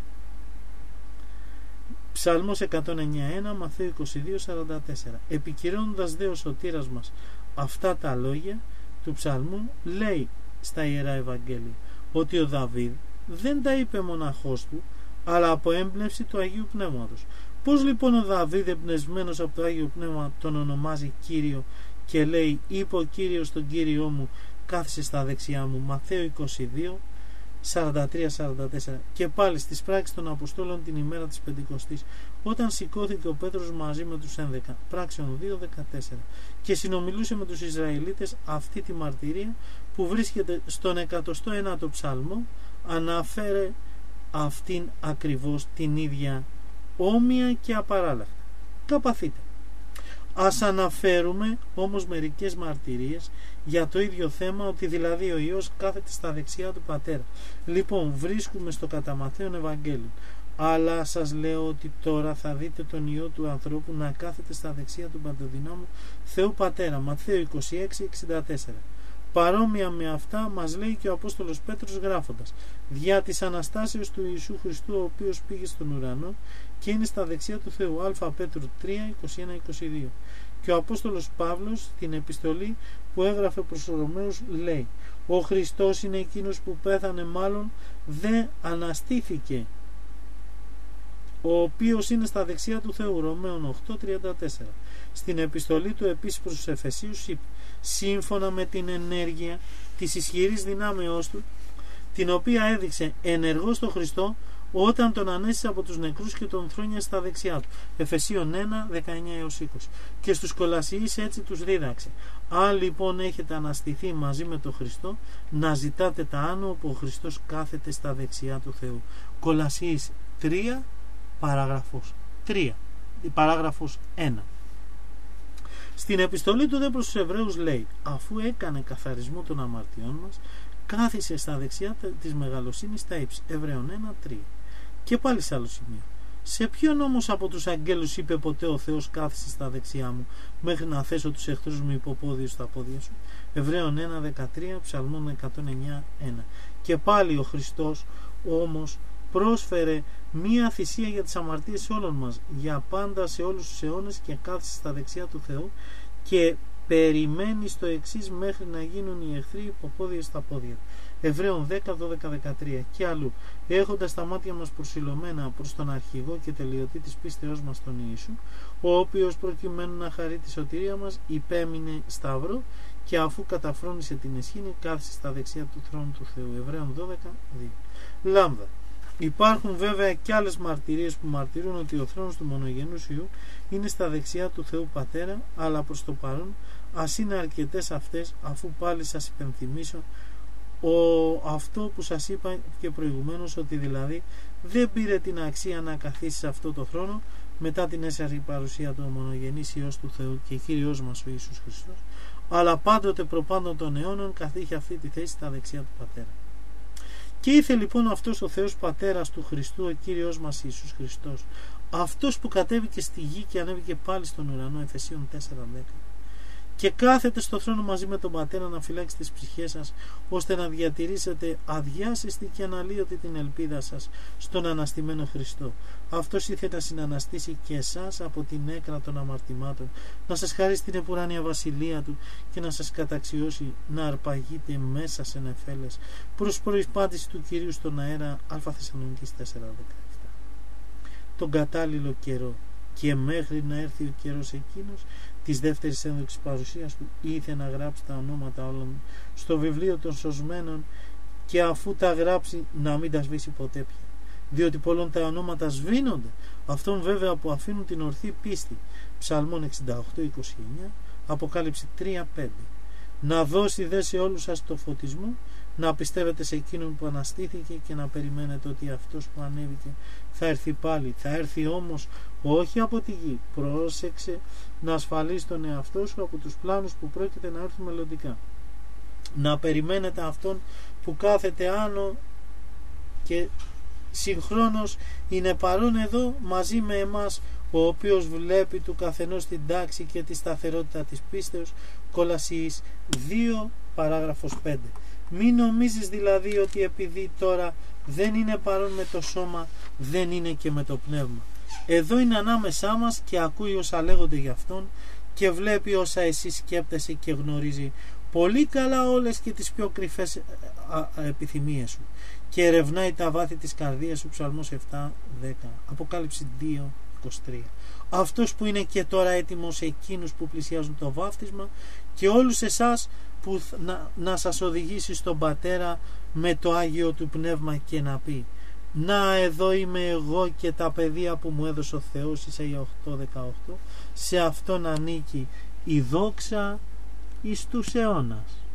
Ψαλμός εκατόν εννιά ένα, Ματθαίου είκοσι δύο σαράντα τέσσερα. Επικυρώνοντας δε ο σωτήρας μας αυτά τα λόγια του ψαλμού, λέει στα Ιερά Ευαγγέλια ότι ο Δαβίδ δεν τα είπε μοναχός του, αλλά από έμπνευση του Αγίου Πνεύματος. Πώς λοιπόν ο Δαβίδ, εμπνευσμένος από το Άγιο Πνεύμα, τον ονομάζει Κύριο και λέει: είπε ο Κύριος τον Κύριό μου, κάθισε στα δεξιά μου. Ματθαίου είκοσι δύο σαράντα τρία σαράντα τέσσερα. Και πάλι στις πράξεις των Αποστόλων την ημέρα της Πεντηκοστής, όταν σηκώθηκε ο Πέτρος μαζί με τους ένδεκα, πράξεων δύο δεκατέσσερα, και συνομιλούσε με τους Ισραηλίτες, αυτή τη μαρτυρία που βρίσκεται στον εκατοστό ένατο ψάλμο αναφέρε αυτήν ακριβώς την ίδια, όμοια και απαράλλαχτα. Καπαθείτε. Ας αναφέρουμε όμως μερικές μαρτυρίες για το ίδιο θέμα, ότι δηλαδή ο Υιός κάθεται στα δεξιά του Πατέρα. Λοιπόν, βρίσκουμε στο κατά Ματθαίον Ευαγγέλιο, αλλά σας λέω ότι τώρα θα δείτε τον Υιό του ανθρώπου να κάθεται στα δεξιά του Παντοδυνάμου Θεού Πατέρα. Ματθαίου είκοσι έξι εξήντα τέσσερα. Παρόμοια με αυτά μας λέει και ο Απόστολος Πέτρος γράφοντας: δια της Αναστάσεως του Ιησού Χριστού, ο οποίος πήγε στον ουρανό και είναι στα δεξιά του Θεού. Α Πέτρου τρία είκοσι ένα είκοσι δύο. Και ο Απόστολος Παύλος στην επιστολή που έγραφε προς τους Ρωμαίους λέει: ο Χριστός είναι εκείνος που πέθανε, μάλλον δεν αναστήθηκε, ο οποίος είναι στα δεξιά του Θεού. Ρωμαίων οκτώ τριάντα τέσσερα. Στην επιστολή του επίσης προς τους Εφεσίους είπε: σύμφωνα με την ενέργεια της ισχυρής δυνάμεώς του, την οποία έδειξε ενεργό στο Χριστό όταν τον ανέστησε από τους νεκρούς και τον θρόνιασε στα δεξιά του. Εφεσίων ένα δεκαεννιά έως είκοσι. Και στους Κολασσιείς έτσι τους δίδαξε: αν λοιπόν έχετε αναστηθεί μαζί με τον Χριστό, να ζητάτε τα άνω, όπου ο Χριστός κάθεται στα δεξιά του Θεού. Κολασσιείς τρία παράγραφος τρία, παράγραφος ένα. Στην επιστολή του δε προς τους Εβραίους λέει: αφού έκανε καθαρισμό των αμαρτιών μας, κάθισε στα δεξιά της μεγαλοσύνης στα ύψη. Εβραίων ένα τρία. Και πάλι σε άλλο σημείο: σε ποιον όμως από τους αγγέλους είπε ποτέ ο Θεός κάθισε στα δεξιά μου, μέχρι να θέσω τους εχθρούς μου υποπόδιο στα πόδια σου? Εβραίων ένα δεκατρία, Ψαλμών εκατόν εννιά ένα. Και πάλι ο Χριστός όμως πρόσφερε μία θυσία για τις αμαρτίες όλων μας για πάντα σε όλους τους αιώνες και κάθισε στα δεξιά του Θεού και περιμένει στο εξής μέχρι να γίνουν οι εχθροί υποπόδια στα πόδια. Εβραίων δέκα δώδεκα δεκατρία. Και αλλού: έχοντας τα μάτια μας προσιλωμένα προς τον αρχηγό και τελειωτή της πίστεώς μας τον Ιησού, ο οποίος προκειμένου να χαρεί τη σωτηρία μας υπέμεινε σταυρό και αφού καταφρόνησε την εσχήνη κάθισε στα δεξιά του θρόνου του Θεού. Εβραίων δώδεκα δύο. Λάμδα. Υπάρχουν βέβαια και άλλες μαρτυρίες που μαρτυρούν ότι ο θρόνος του μονογενούς Υιού είναι στα δεξιά του Θεού Πατέρα, αλλά προς το παρόν ας είναι αρκετές αυτές, αφού πάλι σας υπενθυμίσω ο, αυτό που σας είπα και προηγουμένως, ότι δηλαδή δεν πήρε την αξία να καθίσει σε αυτό το θρόνο μετά την έσαρκη παρουσία του μονογενής Υιός του Θεού και Κύριος μας ο Ιησούς Χριστός, αλλά πάντοτε προπάντων των αιώνων καθείχε αυτή τη θέση στα δεξιά του Πατέρα. Και ήθελε λοιπόν αυτός ο Θεός Πατέρας του Χριστού, ο Κύριος μας Ιησούς Χριστός, αυτός που κατέβηκε στη γη και ανέβηκε πάλι στον ουρανό, Εφεσίων τέσσερα δέκα, και κάθεται στο θρόνο μαζί με τον Πατέρα να φυλάξει τις ψυχές σας, ώστε να διατηρήσετε αδιάσυστη και αναλύωτη την ελπίδα σας στον αναστημένο Χριστό. Αυτός ήθελε να συναναστήσει και εσάς από την έκρα των αμαρτημάτων, να σας χαρίσει την επουράνια βασιλεία του και να σας καταξιώσει να αρπαγείτε μέσα σε νεφέλες προς προεισπάτηση του Κυρίου στον αέρα. Α Θεσσαλονίκης τέσσερα δεκαεπτά. Τον κατάλληλο καιρό και μέχρι να έρθει ο καιρός εκείνος της δεύτερης ένδοξης παρουσίας του, ήθελε να γράψει τα ονόματα όλων στο βιβλίο των σωσμένων, και αφού τα γράψει να μην τα σβήσει ποτέ πια, διότι πολλών τα ονόματα σβήνονται, αυτών βέβαια που αφήνουν την ορθή πίστη. Ψαλμών εξήντα οκτώ είκοσι εννιά, Αποκάλυψη τρία πέντε. Να δώσει δε σε όλους σας το φωτισμό, να πιστεύετε σε εκείνον που αναστήθηκε και να περιμένετε ότι αυτός που ανέβηκε θα έρθει πάλι. Θα έρθει όμως όχι από τη γη. Πρόσεξε να ασφαλίσεις τον εαυτό σου από τους πλάνους που πρόκειται να έρθουν μελλοντικά. Να περιμένετε αυτόν που κάθεται άνω και συγχρόνως είναι παρόν εδώ μαζί με εμάς, ο οποίος βλέπει του καθενός την τάξη και τη σταθερότητα της πίστεως. Κολασσιείς δύο παράγραφος πέντε. Μην νομίζεις δηλαδή ότι επειδή τώρα δεν είναι παρόν με το σώμα, δεν είναι και με το πνεύμα. Εδώ είναι ανάμεσά μας και ακούει όσα λέγονται για αυτόν και βλέπει όσα εσύ σκέπτεσαι και γνωρίζει πολύ καλά όλες και τις πιο κρυφές επιθυμίες σου και ερευνάει τα βάθη της καρδίας σου. Ψαλμός επτά δέκα. Αποκάλυψη δύο είκοσι τρία. Αυτός που είναι και τώρα έτοιμος εκείνους που πλησιάζουν το βάφτισμα και όλους εσάς που να, να σας οδηγήσει στον Πατέρα με το Άγιο του Πνεύμα και να πει: να εδώ είμαι εγώ και τα παιδεία που μου έδωσε ο Θεός. Ισαΐα οκτώ δεκαοκτώ. Σε αυτόν ανήκει η δόξα εις τους αιώνας.